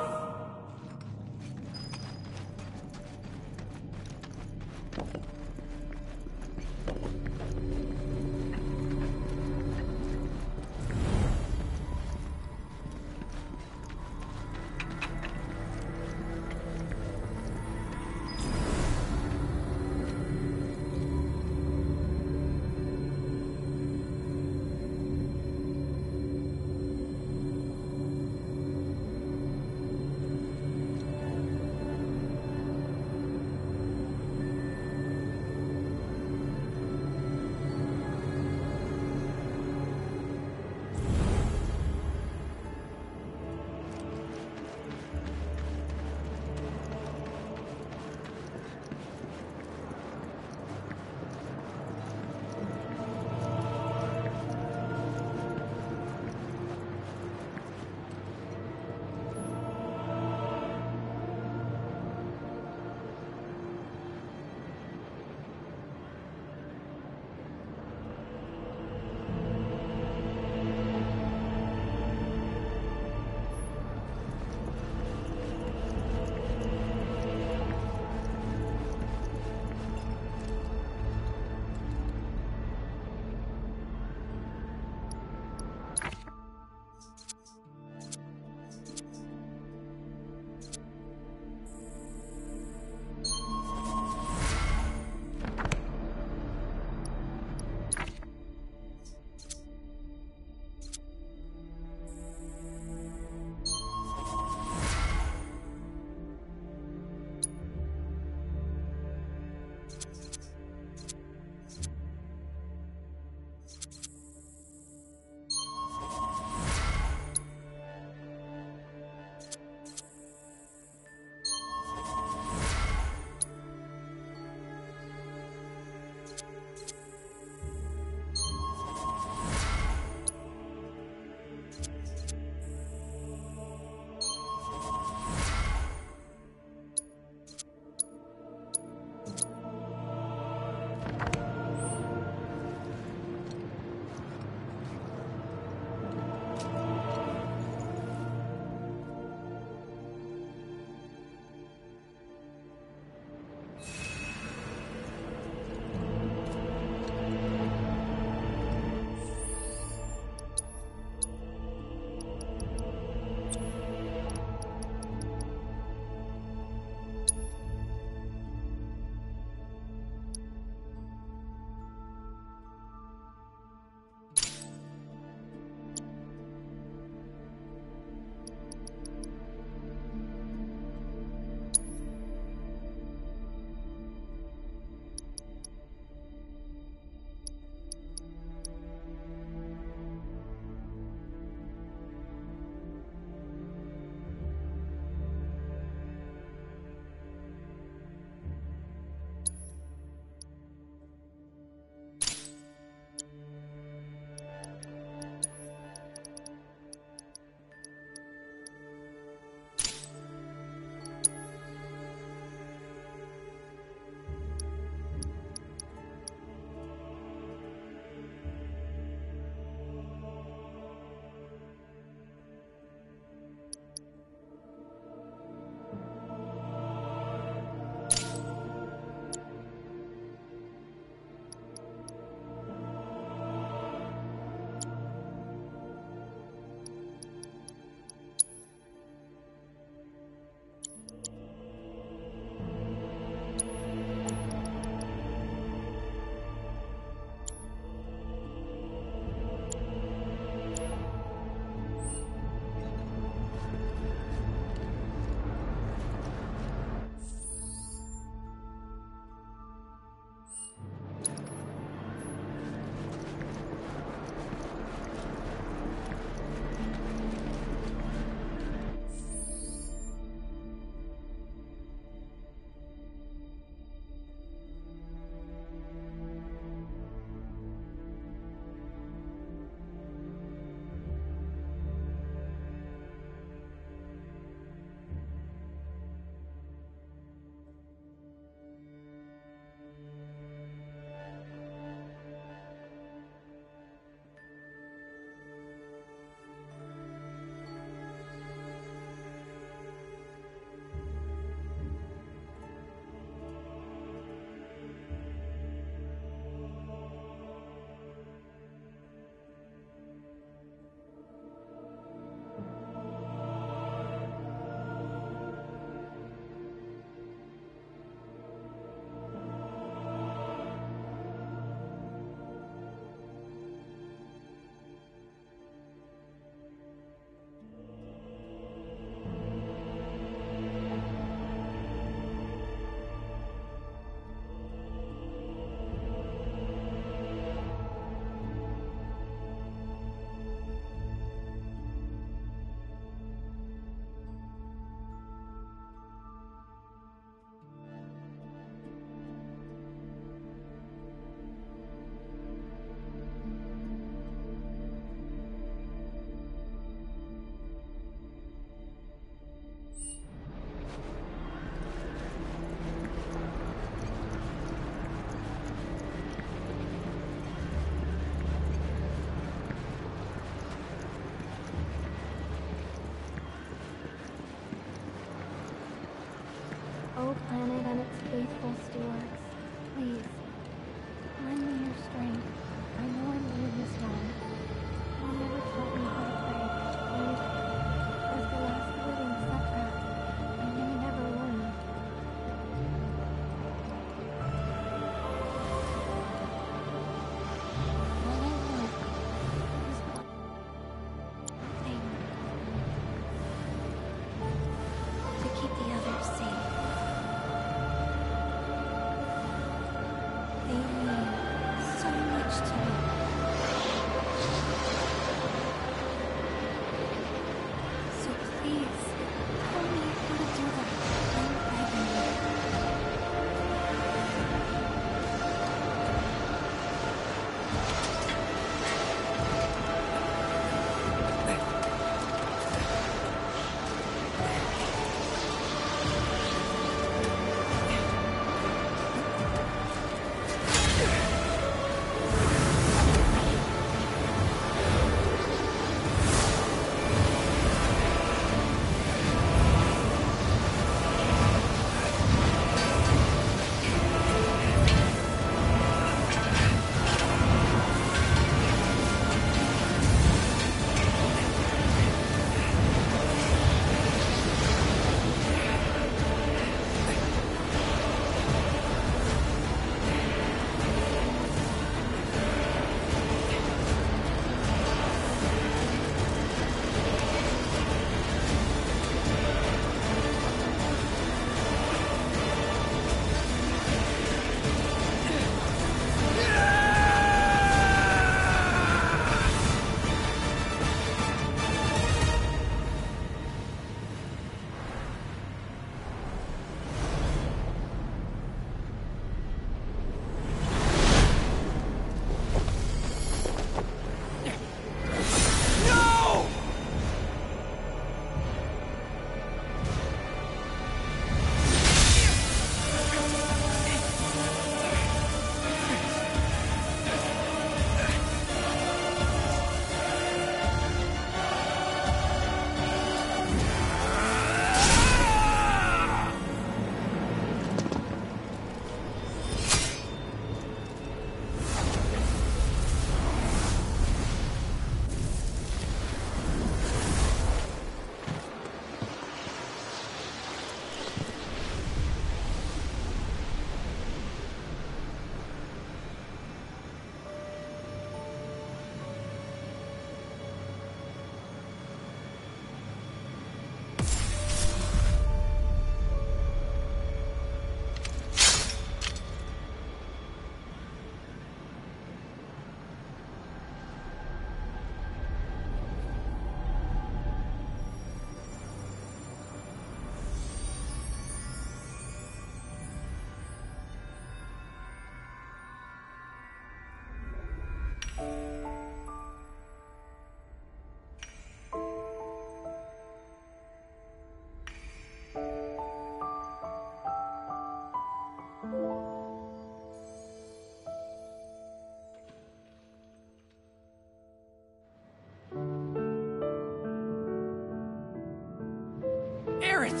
Aerith!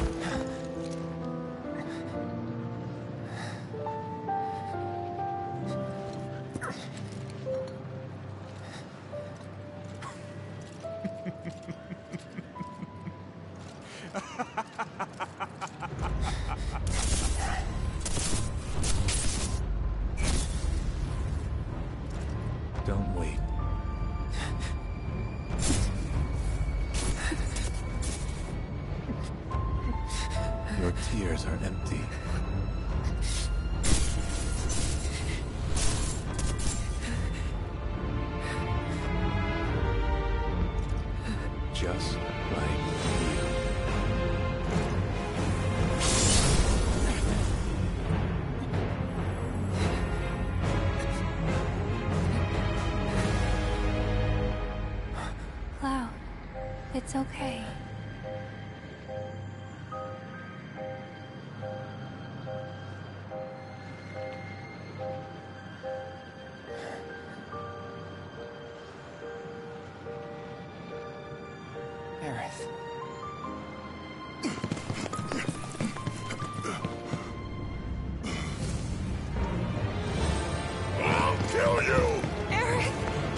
Don't wait. Your tears are empty. Just like you. Cloud, it's okay. Aerith. I'll kill you! Aerith!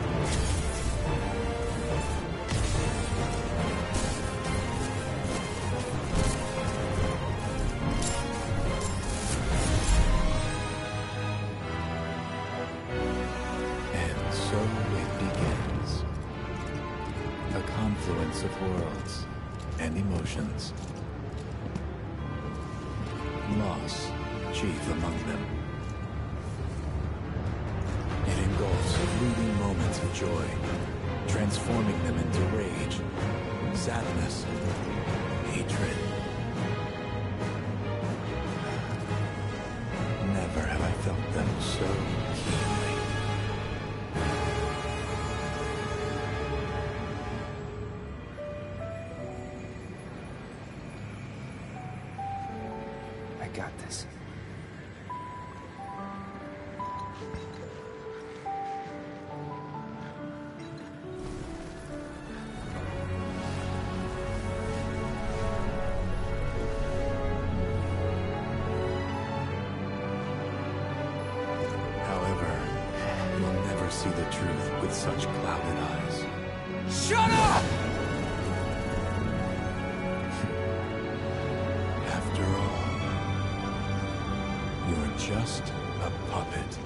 And so it begins. A confluence of worlds and emotions. Loss chief among them. It engulfs fleeting moments of joy, transforming them into rage, sadness, hatred. Never have I felt them so keenly. I got this. However, you'll never see the truth with such clouded eyes. Shut up! After all, you're just a puppet.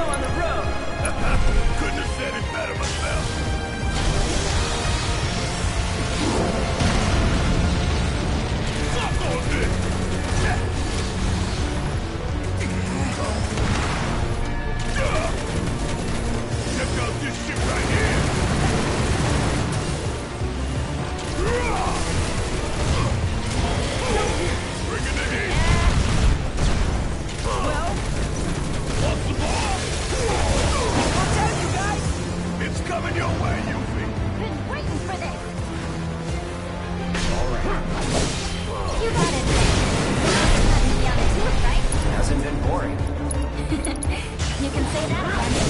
show on the road. Couldn't have said it better myself. Fuck all this! Check out this shit right here! Bringing the heat! Well? What's the ball? Watch out, you guys! It's coming your way, Yuffie! Been waiting for this! Alright. You got it. Nothing down the tooth, right? Hasn't been boring. You can say that, Bandit.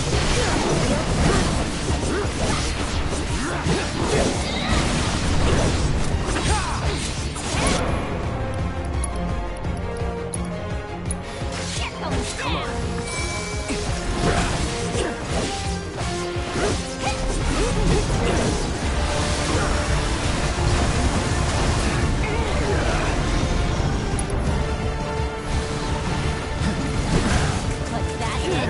Come on. What's that hit?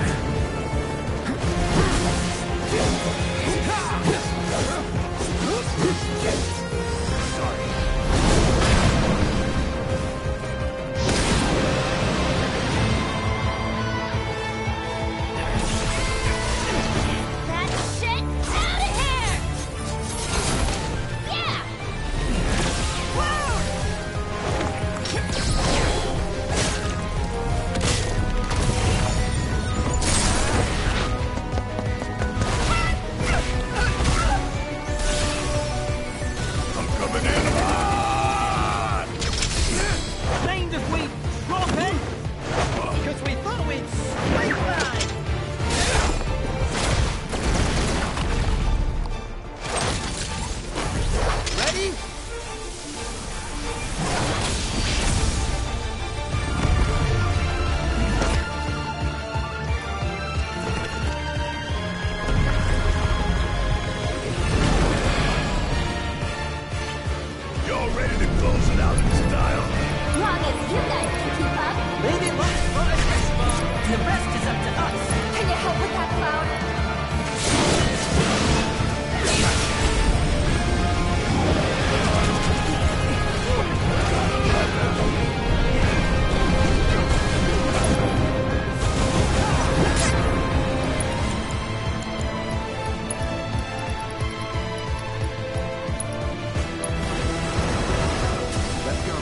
That shit out of here! Yeah! I'm coming in hot! Mind if we drop in? Because we thought we'd sneak by. Ready? Y'all ready to close it out in style? Long as you guys can keep up. Maybe let's finish this far. The rest is up to us. Can you help with that, Cloud? Let's go.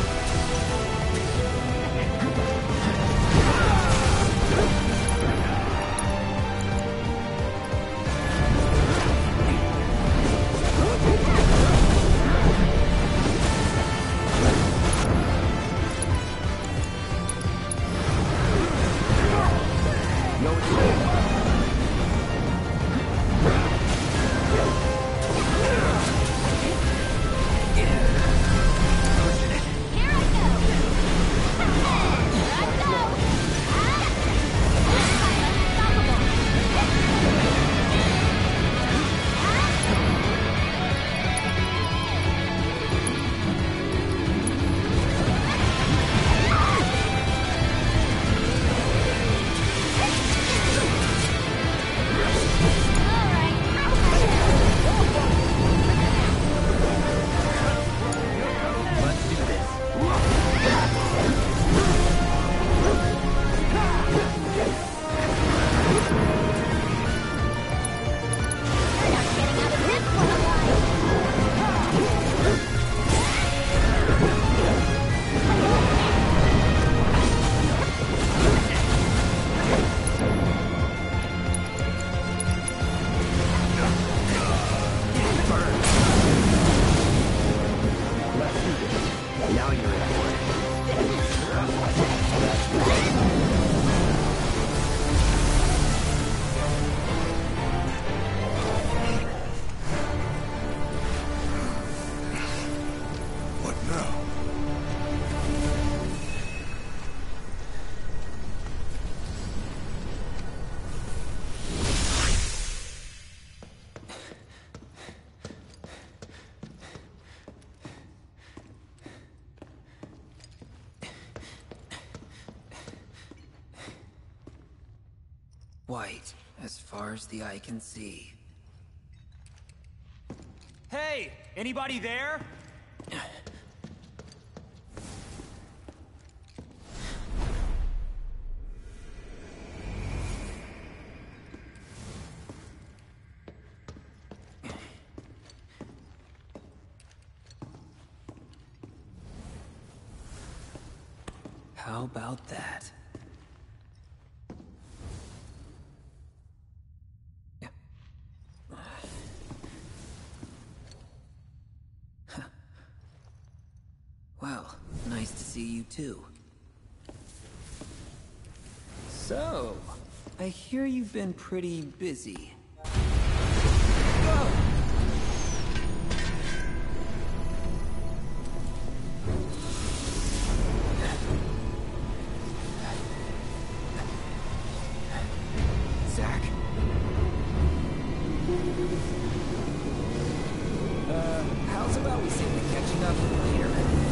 No escape. Here I go! Here I go! Ah! I'm unstoppable! White, as far as the eye can see. Hey! Anybody there? How about that? Well, nice to see you too. So, I hear you've been pretty busy. Go! Zack? Uh, how's about we save the catching up for later?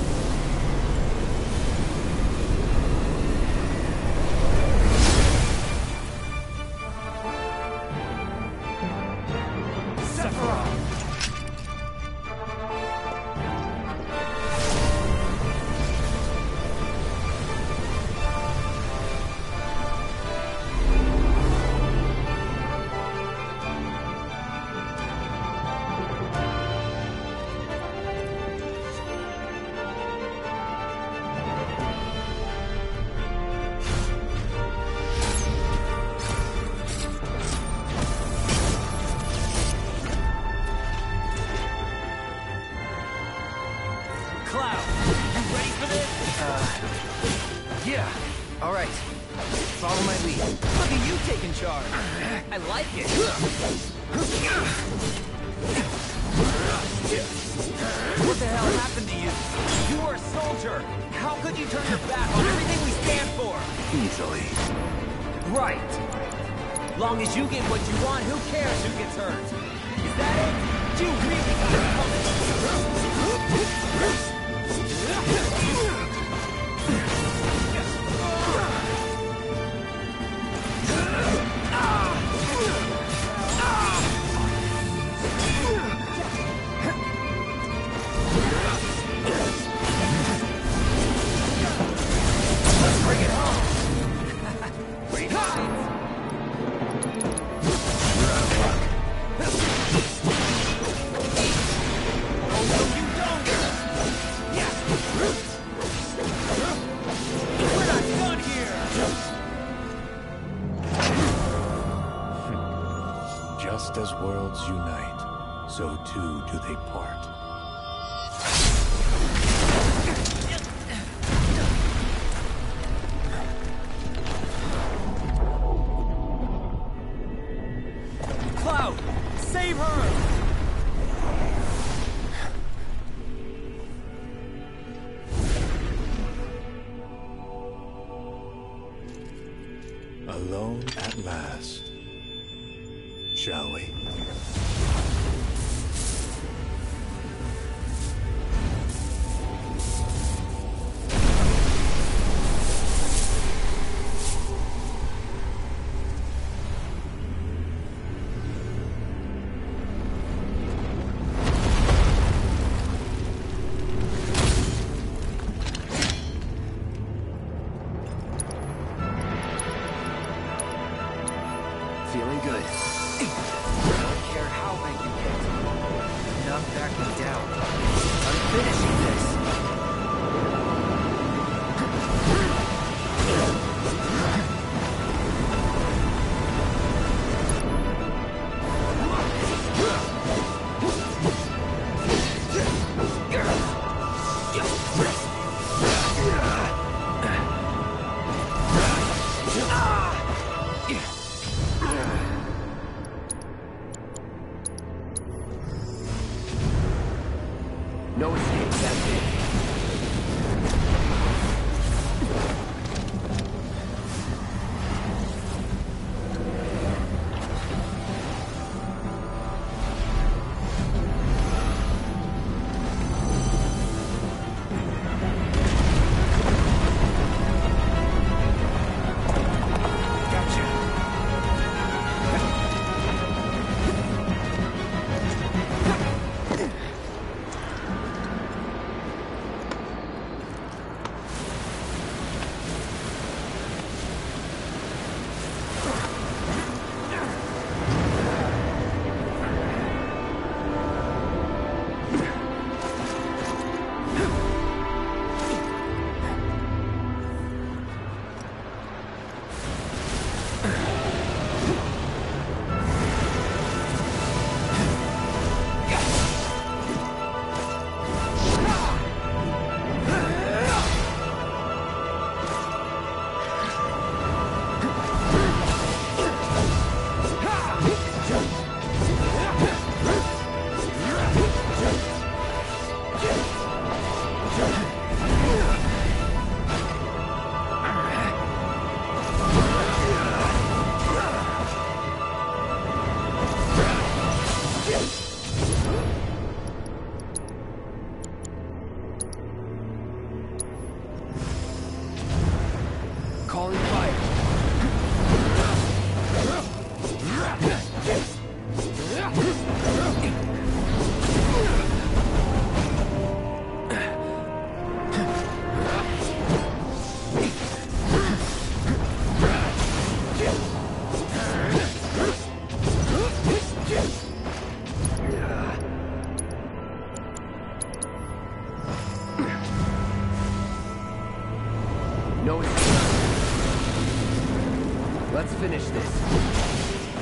Just as worlds unite, so too do they part. Cloud! Save her! Alone at last. Shall we? Feeling good. I don't care how big you get. Not backing down. I'm finishing this. No escape that big.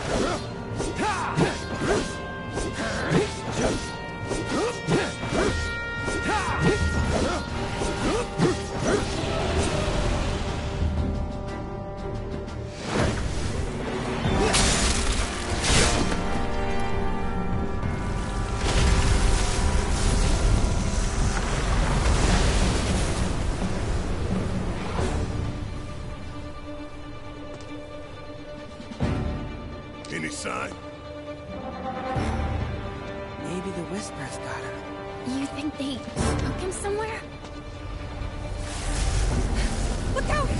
Any sign? Maybe the Whispers got him. You think they took him somewhere? Look out!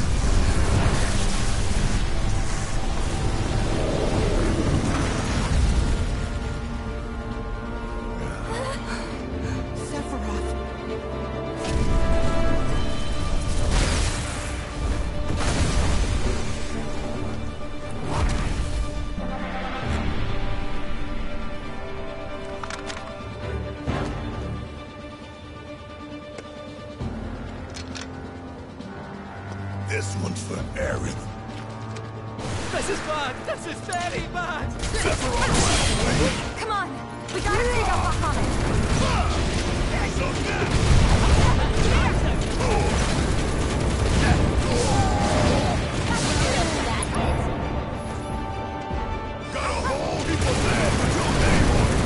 This one's for Aerith. This is bad! This is very bad! Come on! We gotta take out Bahamut! Gotta hold people there until they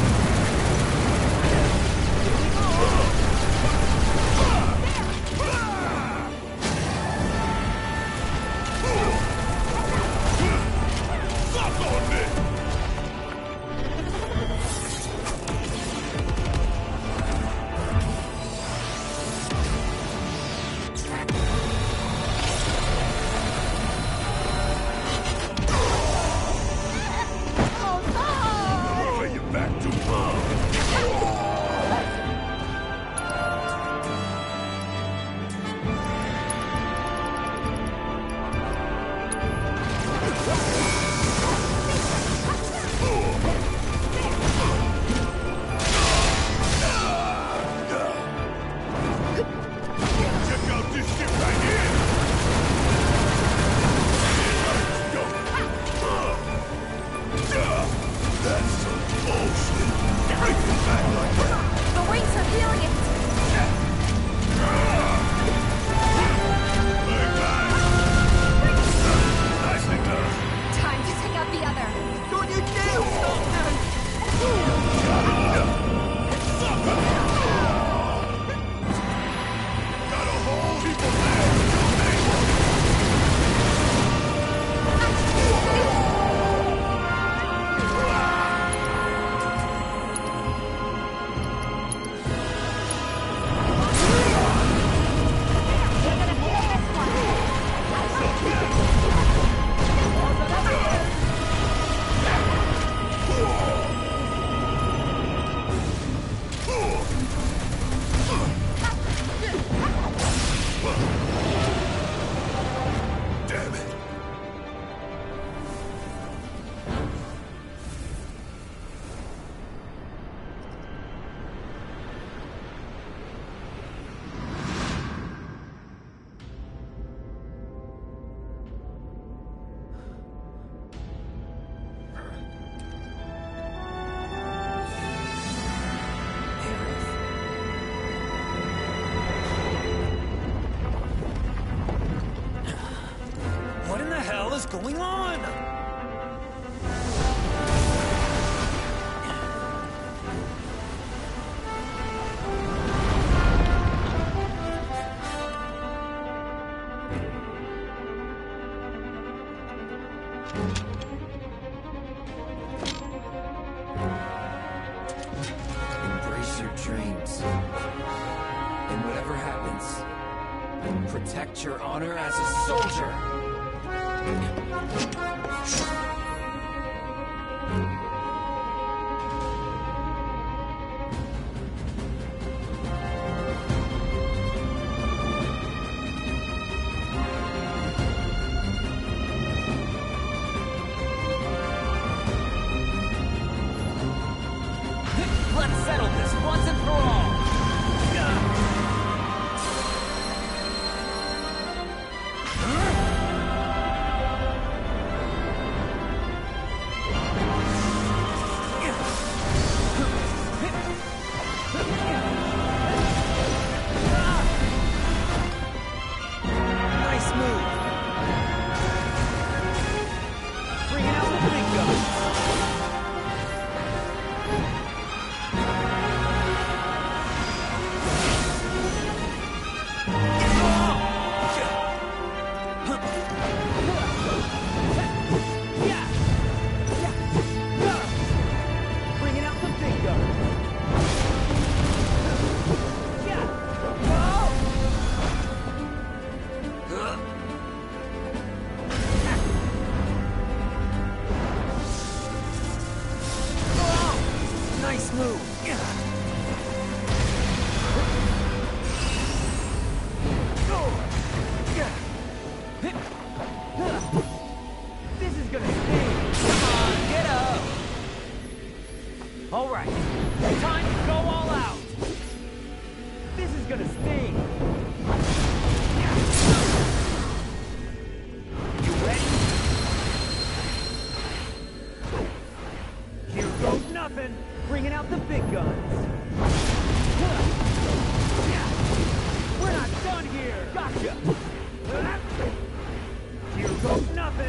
going on? Embrace your dreams. And whatever happens, protect your honor as a soldier. Let's settle this once and for all! right. Time to go all out. This is gonna sting. You ready? Here goes nothing. Bringing out the big guns. We're not done here. Gotcha. Here goes nothing.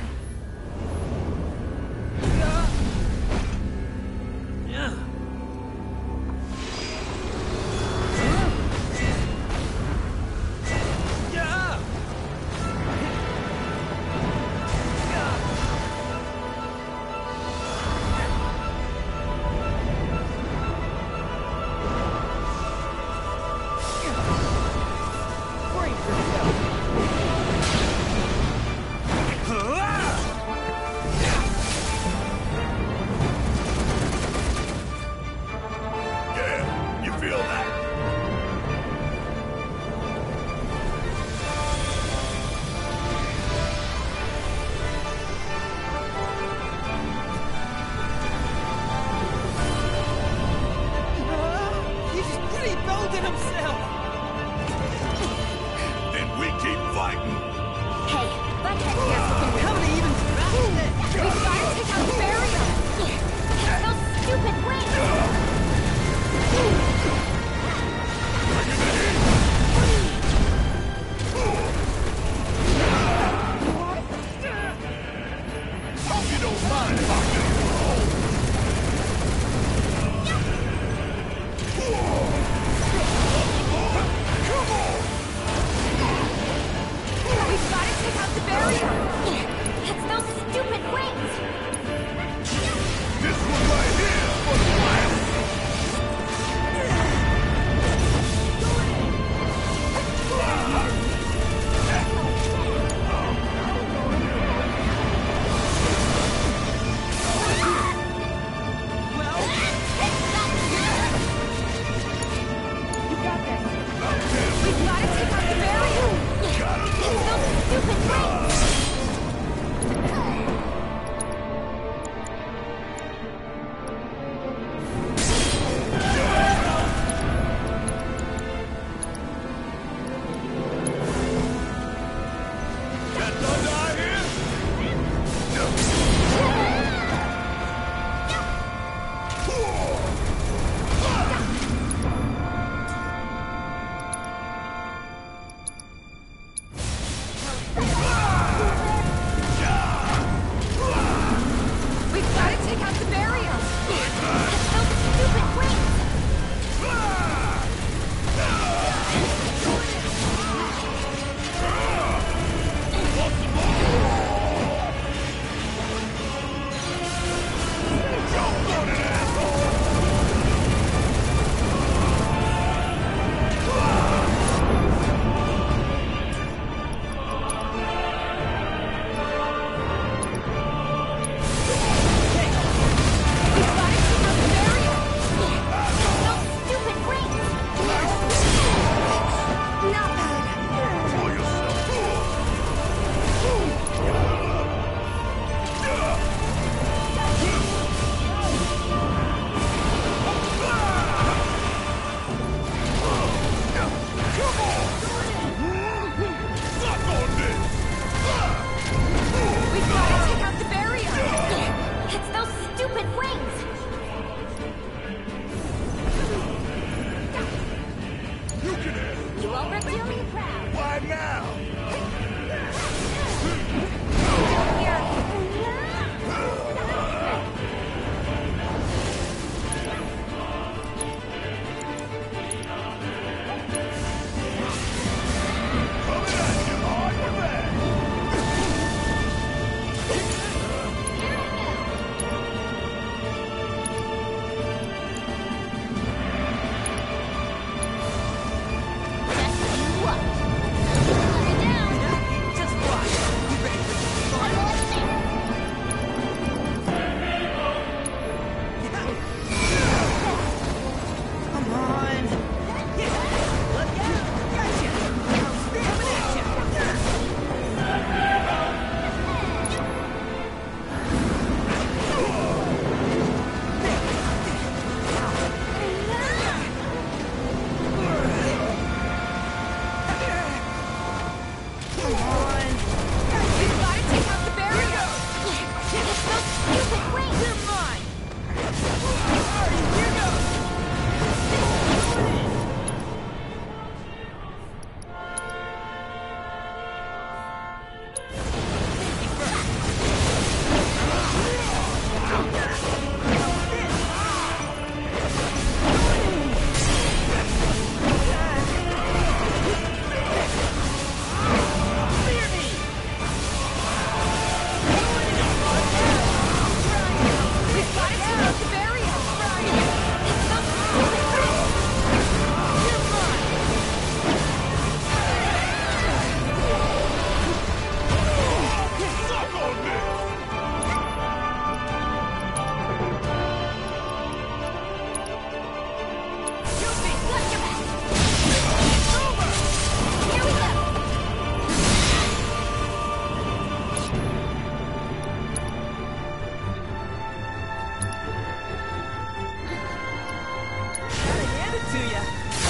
to ya.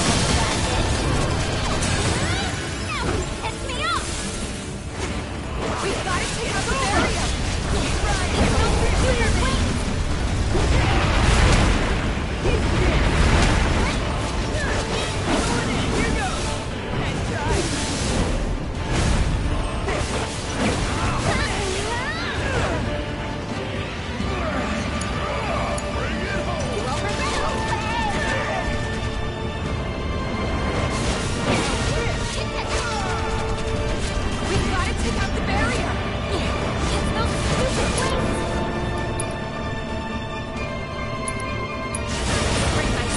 Piss me off! We've got to take out the barrier! It's no superior wings! Here goes! Nice try! We've got to take out the barrier! It's those stupid wings! Bring my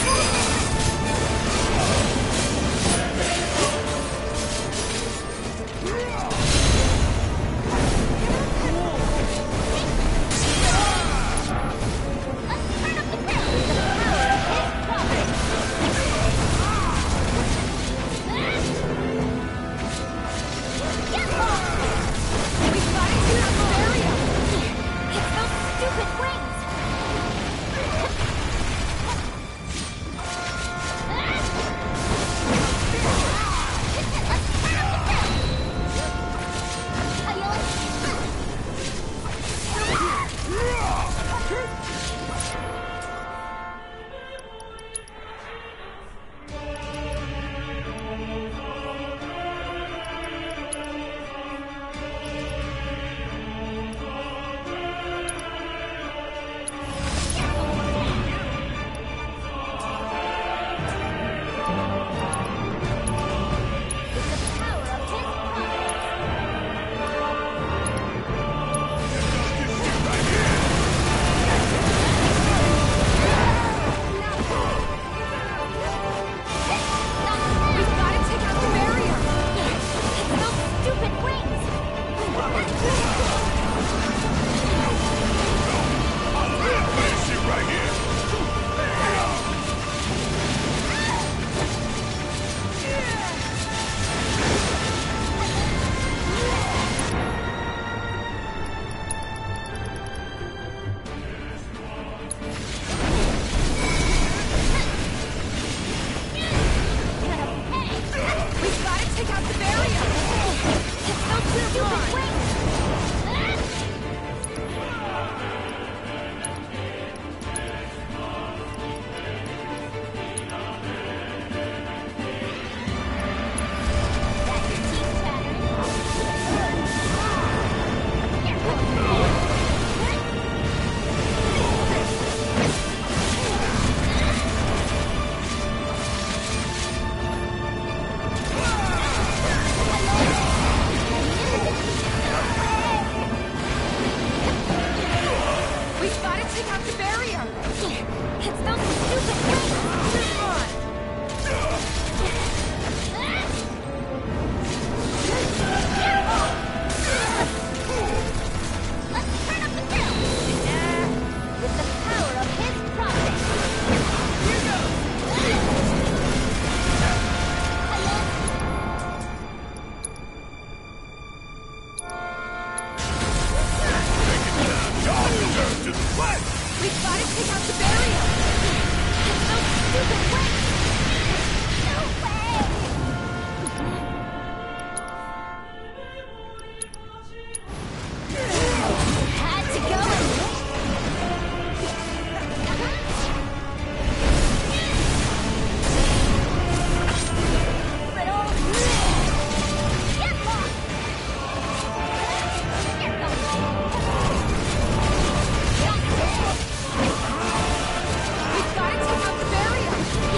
We've got to take out the barrier!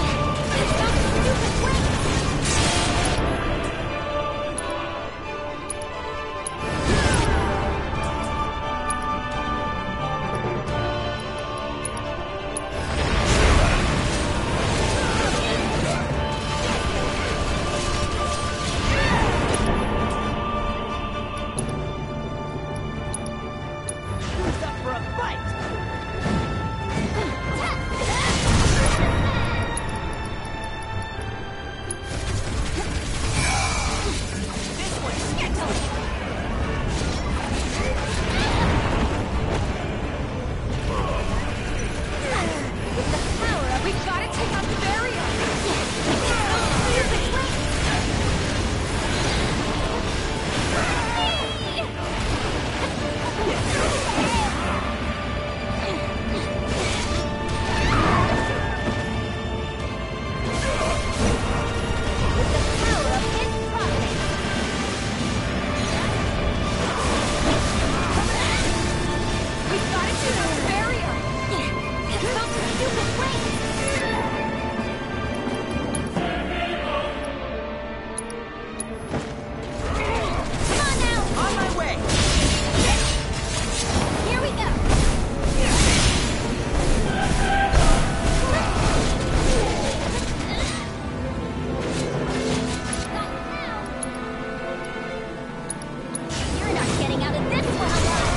Barrier! Those stupid wings! Come on now! On my way! Here we go! You're not getting out of this one alive!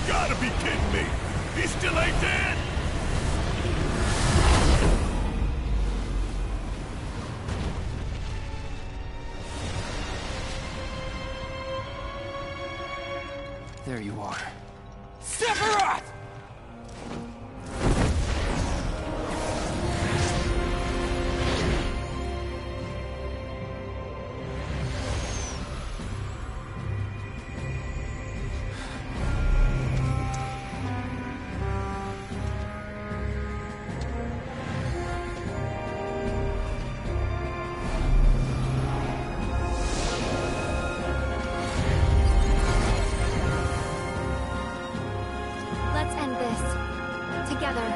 gotta be kidding me! He still ain't dead? There you are. Sephiroth! Let's end this. Together.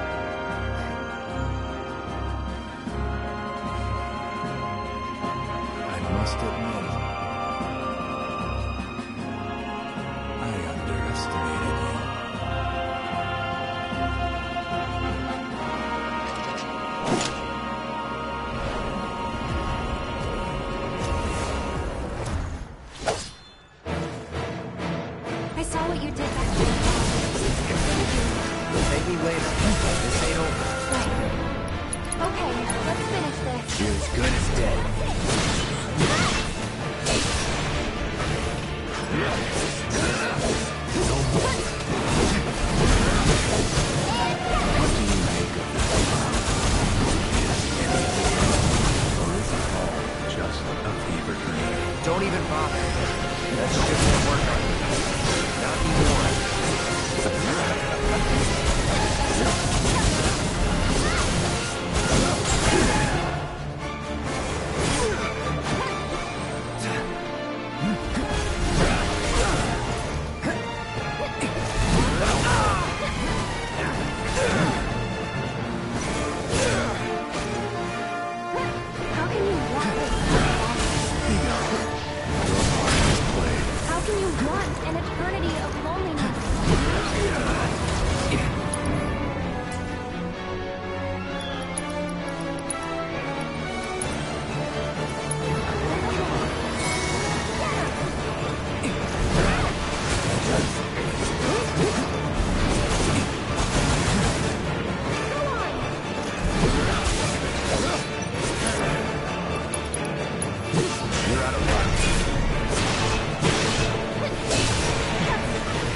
I must admit, I underestimated you. I saw what you did back there. Thank you. Thank me later. This ain't over. Right. Okay, let's finish this. You're as good as dead. What do you make of this? Or is it all just a fever dream? Don't even bother. That's just won't work on you. Not anymore. How can you want this? How can you want an eternity of loneliness? You're out of luck.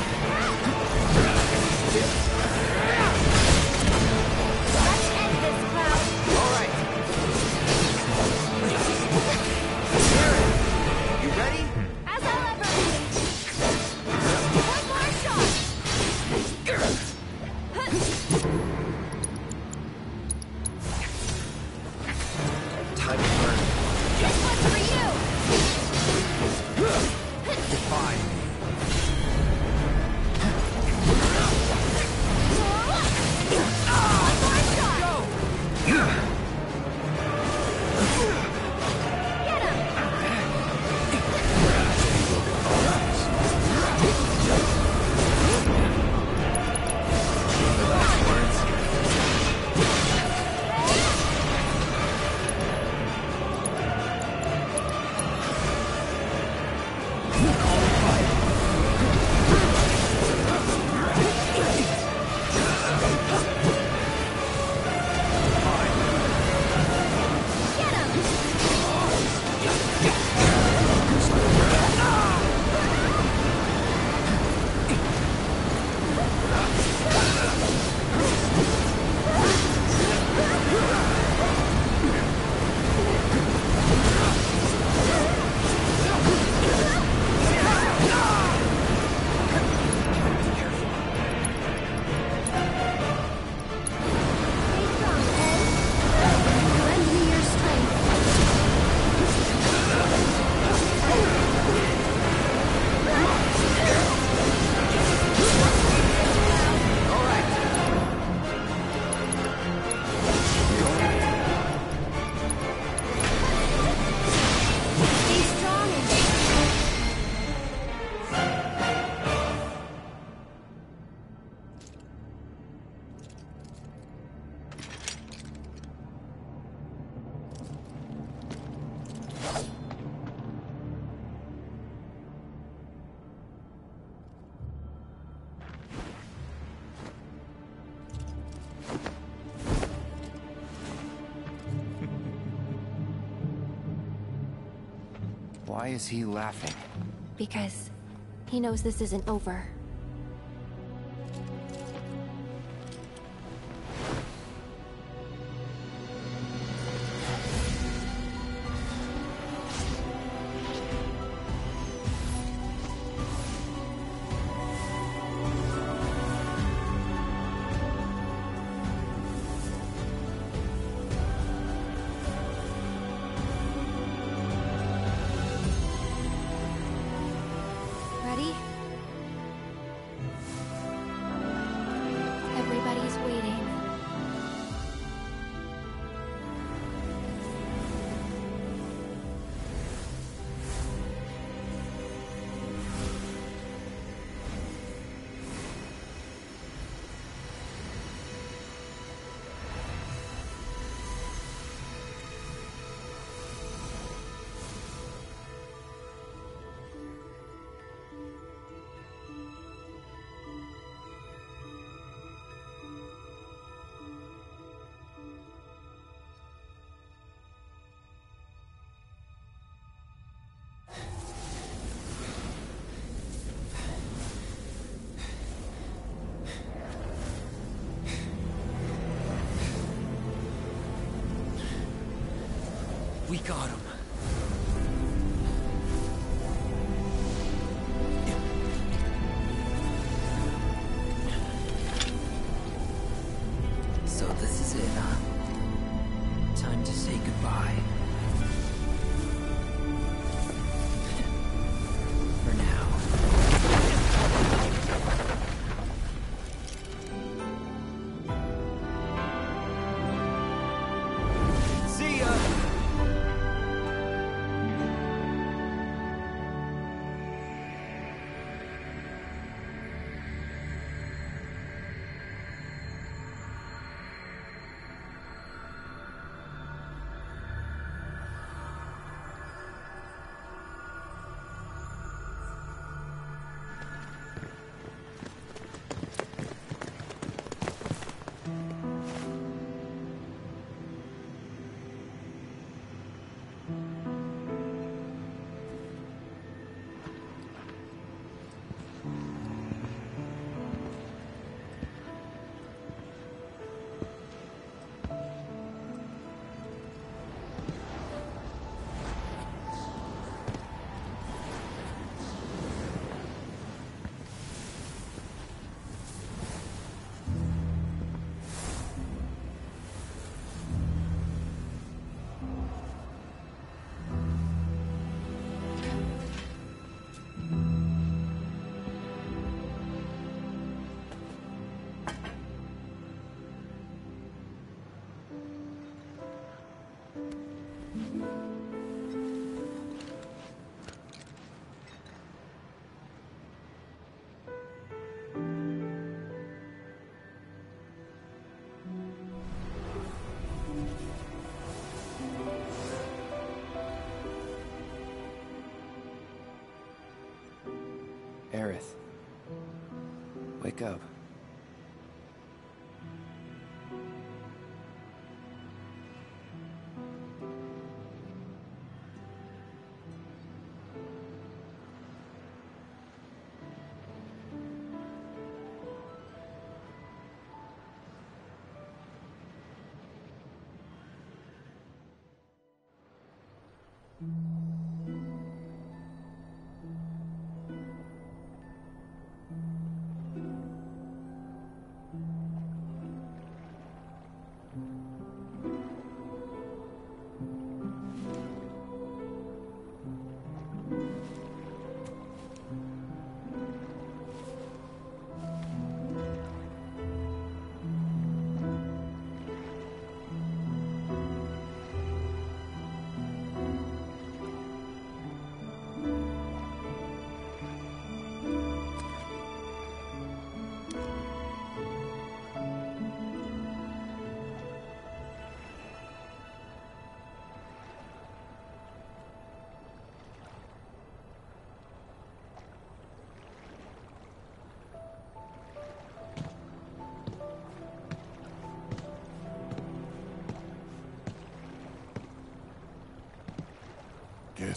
Why is he laughing? Because he knows this isn't over. Ready? Everybody's waiting. We got him. So this is it, huh? Time to say goodbye. For now. See ya! Aerith. Wake up.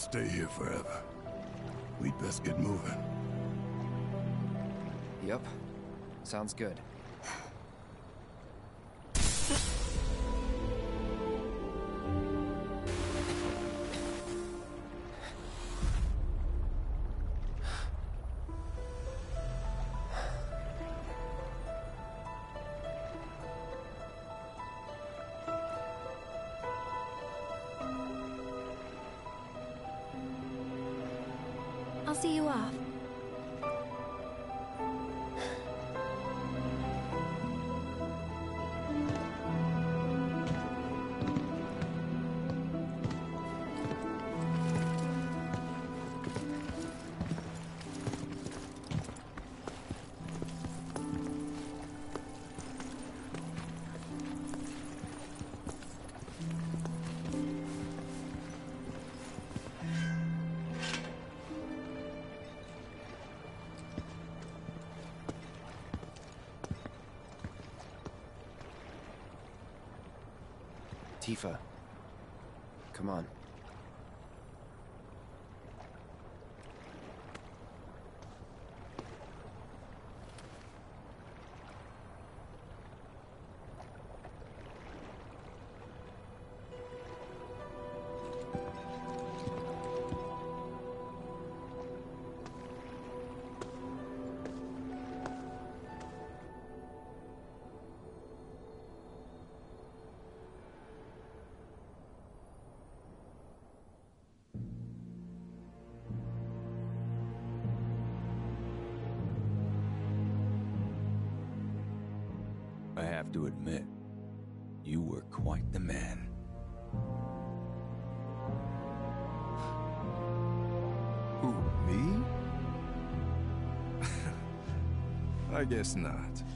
stay here forever. We'd best get moving. Yep. Sounds good. I'll see you off. Tifa. Come on. I have to admit, you were quite the man. Who, me? I guess not.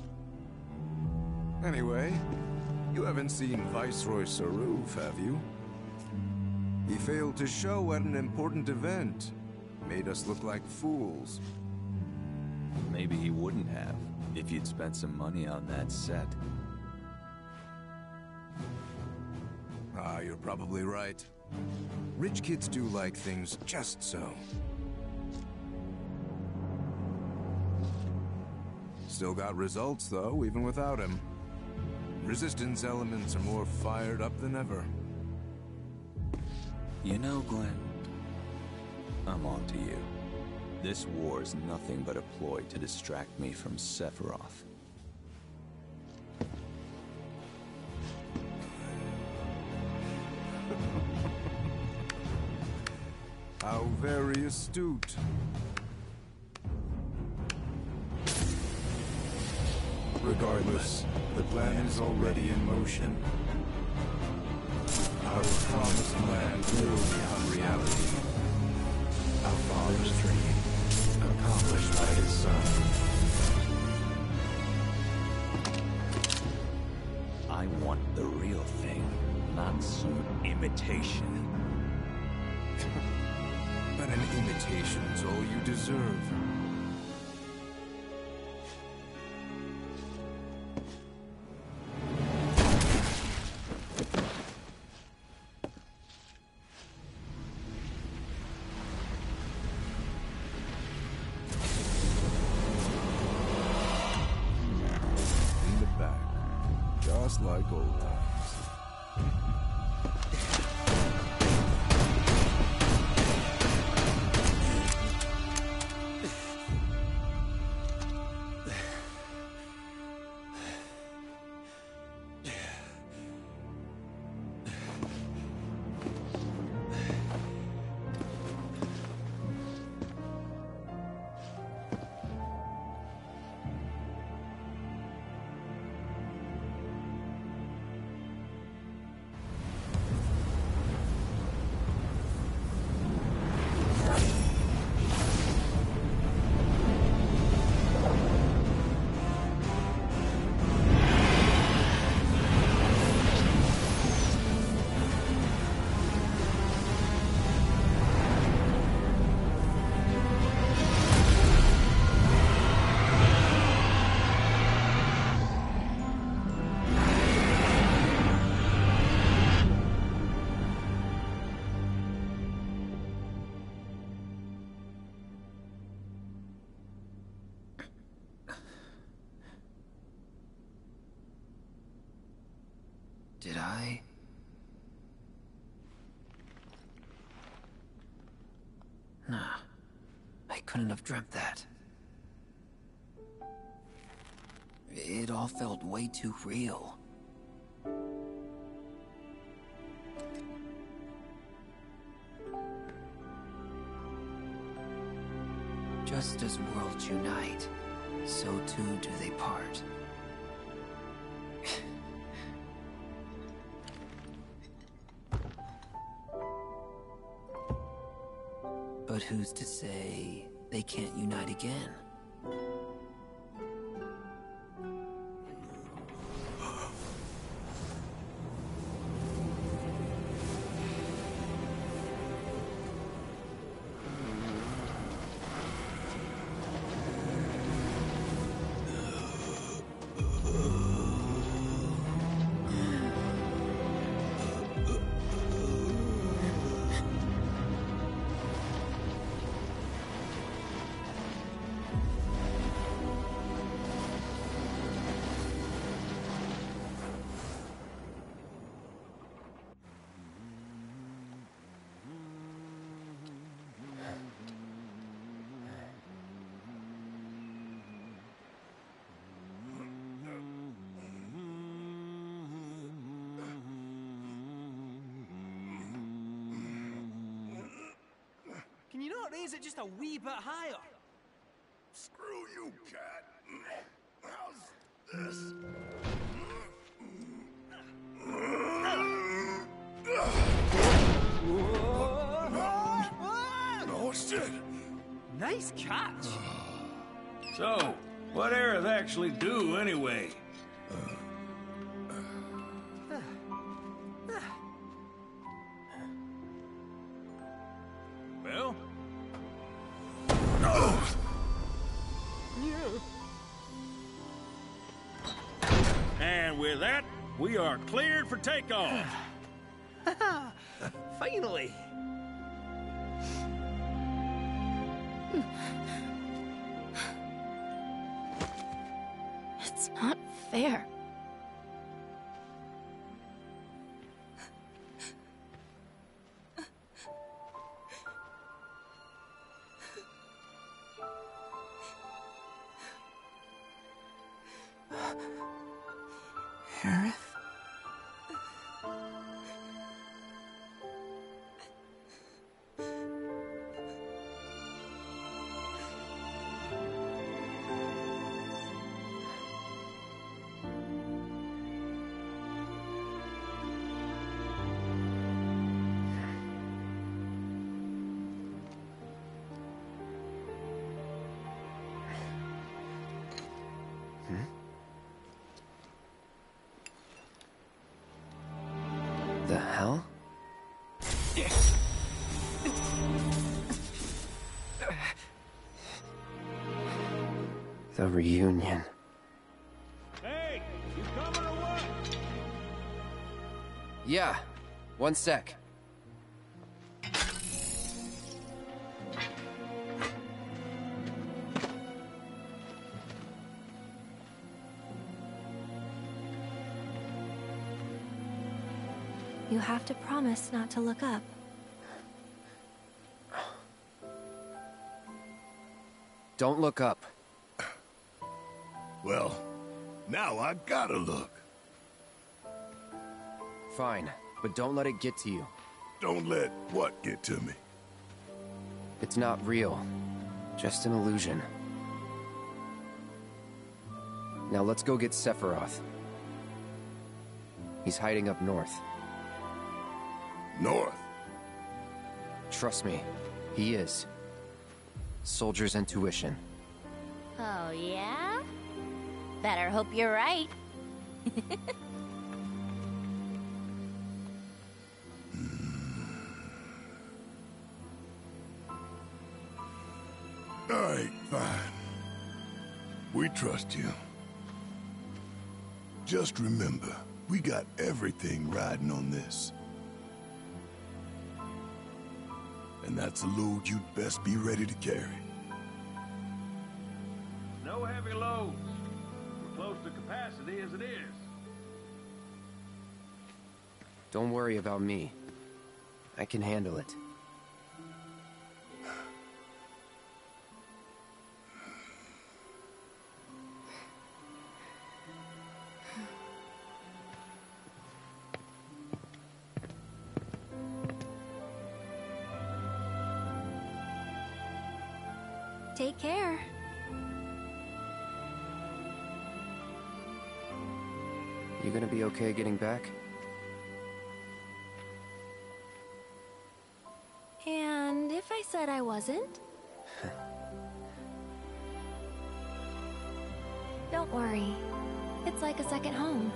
Anyway, you haven't seen Viceroy Saruf, have you? He failed to show at an important event. Made us look like fools. Maybe he wouldn't have, if you'd spent some money on that set. Ah, you're probably right. Rich kids do like things just so. Still got results, though, even without him. Resistance elements are more fired up than ever. You know, Glenn, I'm on to you. This war is nothing but a ploy to distract me from Sephiroth. How very astute. Regardless, the plan is already in motion. Our promised land will become reality. Our father's dream, accomplished by his son. I want the real thing, not some imitation. But an imitation's all you deserve. In the back, just like old times. Did I? Nah. I couldn't have dreamt that. It all felt way too real. Just as worlds unite, so too do they part. But who's to say they can't unite again? Can you not raise it just a wee bit higher? Screw you, cat. How's this? Oh, shit. Nice catch. So, what Aerith actually do, anyway? Well? And with that, we are cleared for takeoff. Finally. It's not fair. Aerith? The hell? The reunion. Hey, you coming or what? Yeah, one sec. You have to promise not to look up. Don't look up. Well, now I gotta look. Fine, but don't let it get to you. Don't let what get to me? It's not real. Just an illusion. Now let's go get Sephiroth. He's hiding up north. North? Trust me, he is. Soldier's intuition. Oh, yeah? Better hope you're right. All right, fine. We trust you. Just remember, we got everything riding on this. And that's a load you'd best be ready to carry. No heavy loads. We're close to capacity as it is. Don't worry about me. I can handle it. Take care. You gonna be okay getting back? And if I said I wasn't? Don't worry. It's like a second home.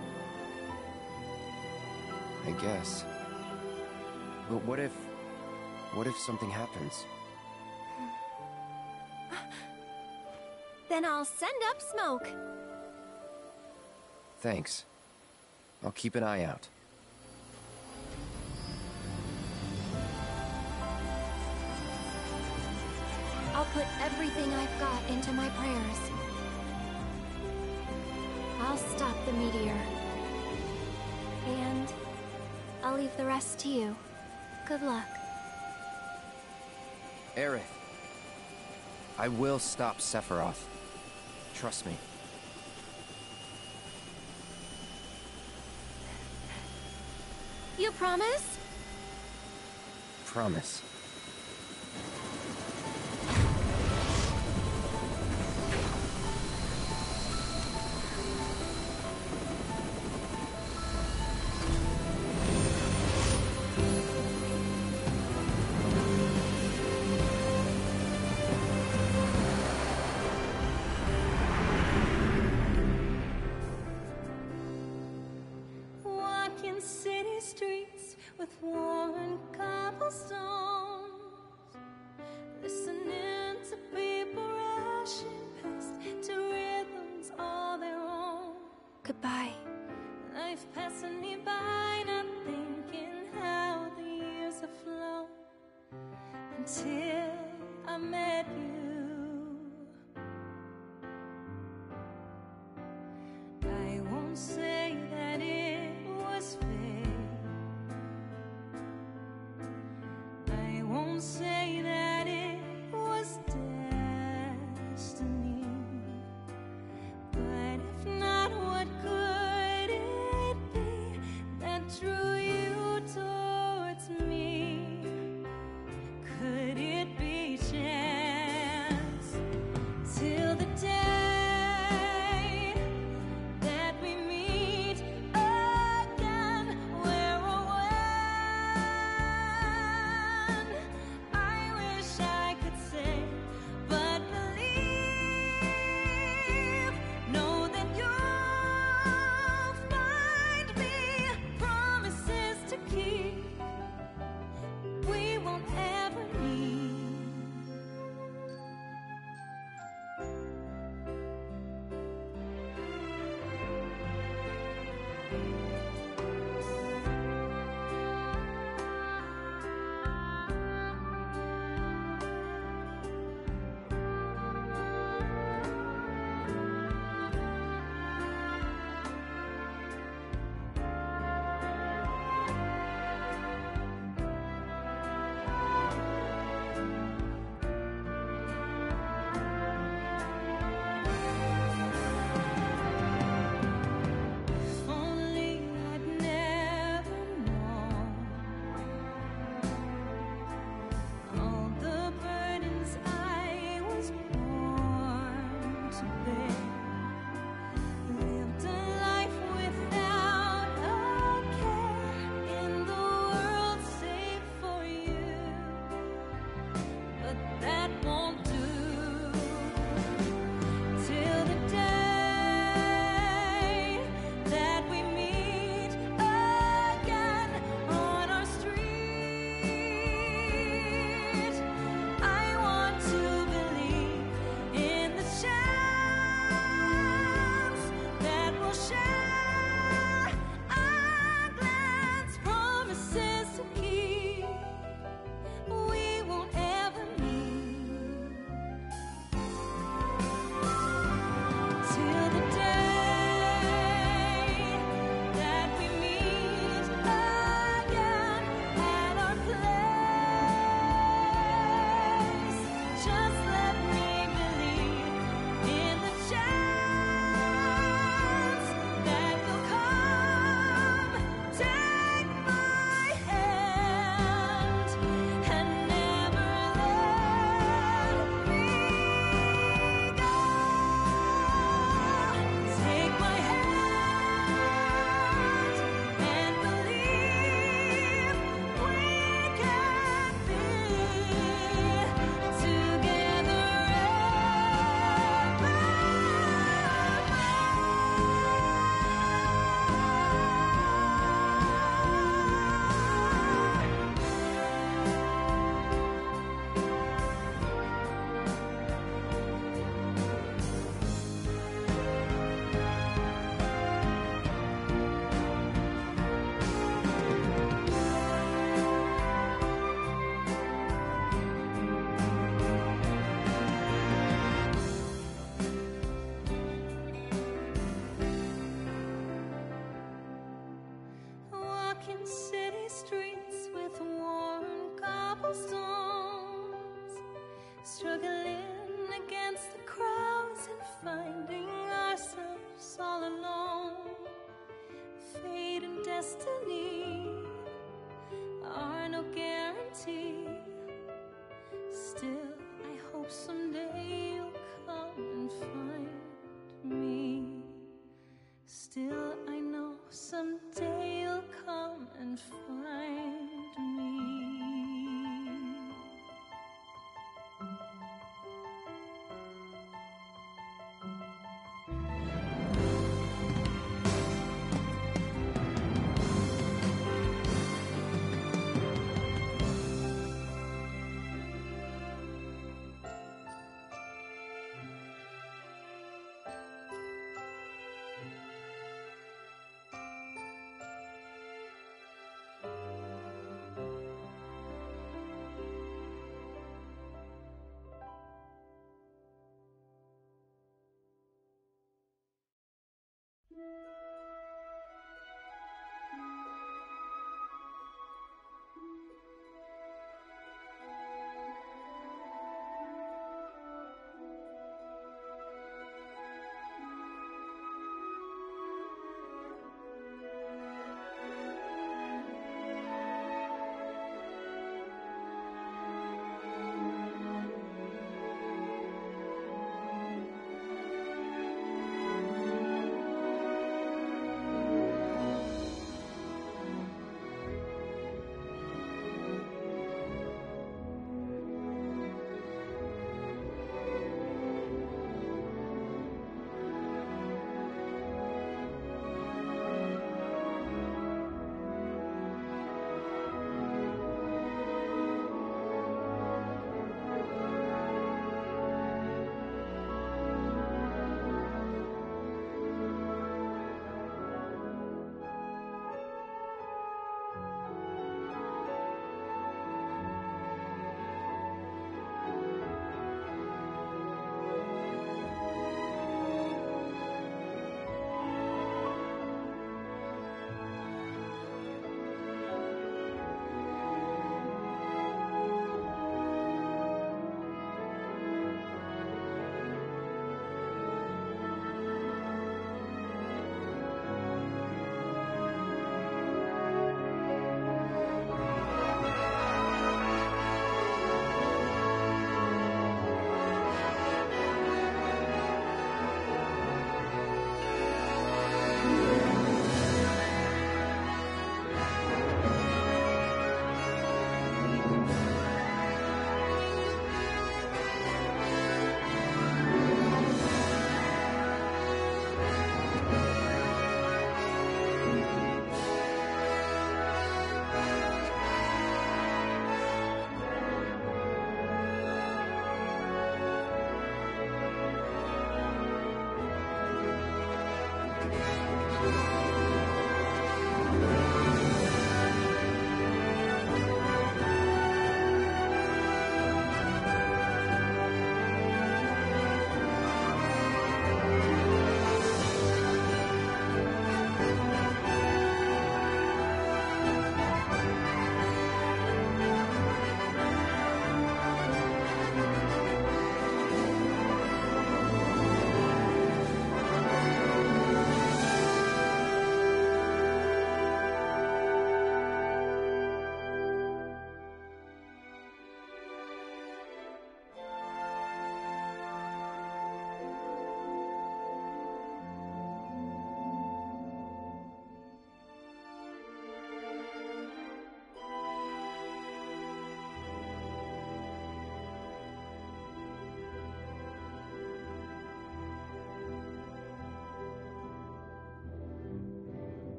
I guess. But what if... what if something happens? Then I'll send up smoke. Thanks. I'll keep an eye out. I'll put everything I've got into my prayers. I'll stop the meteor. And I'll leave the rest to you. Good luck. Aerith. I will stop Sephiroth. Trust me. You promise? Promise. Walking city streets with worn cobblestones, listening to people rushing past to rhythms all their own. Goodbye. Life passing me by, not thinking how the years have flown until I met you.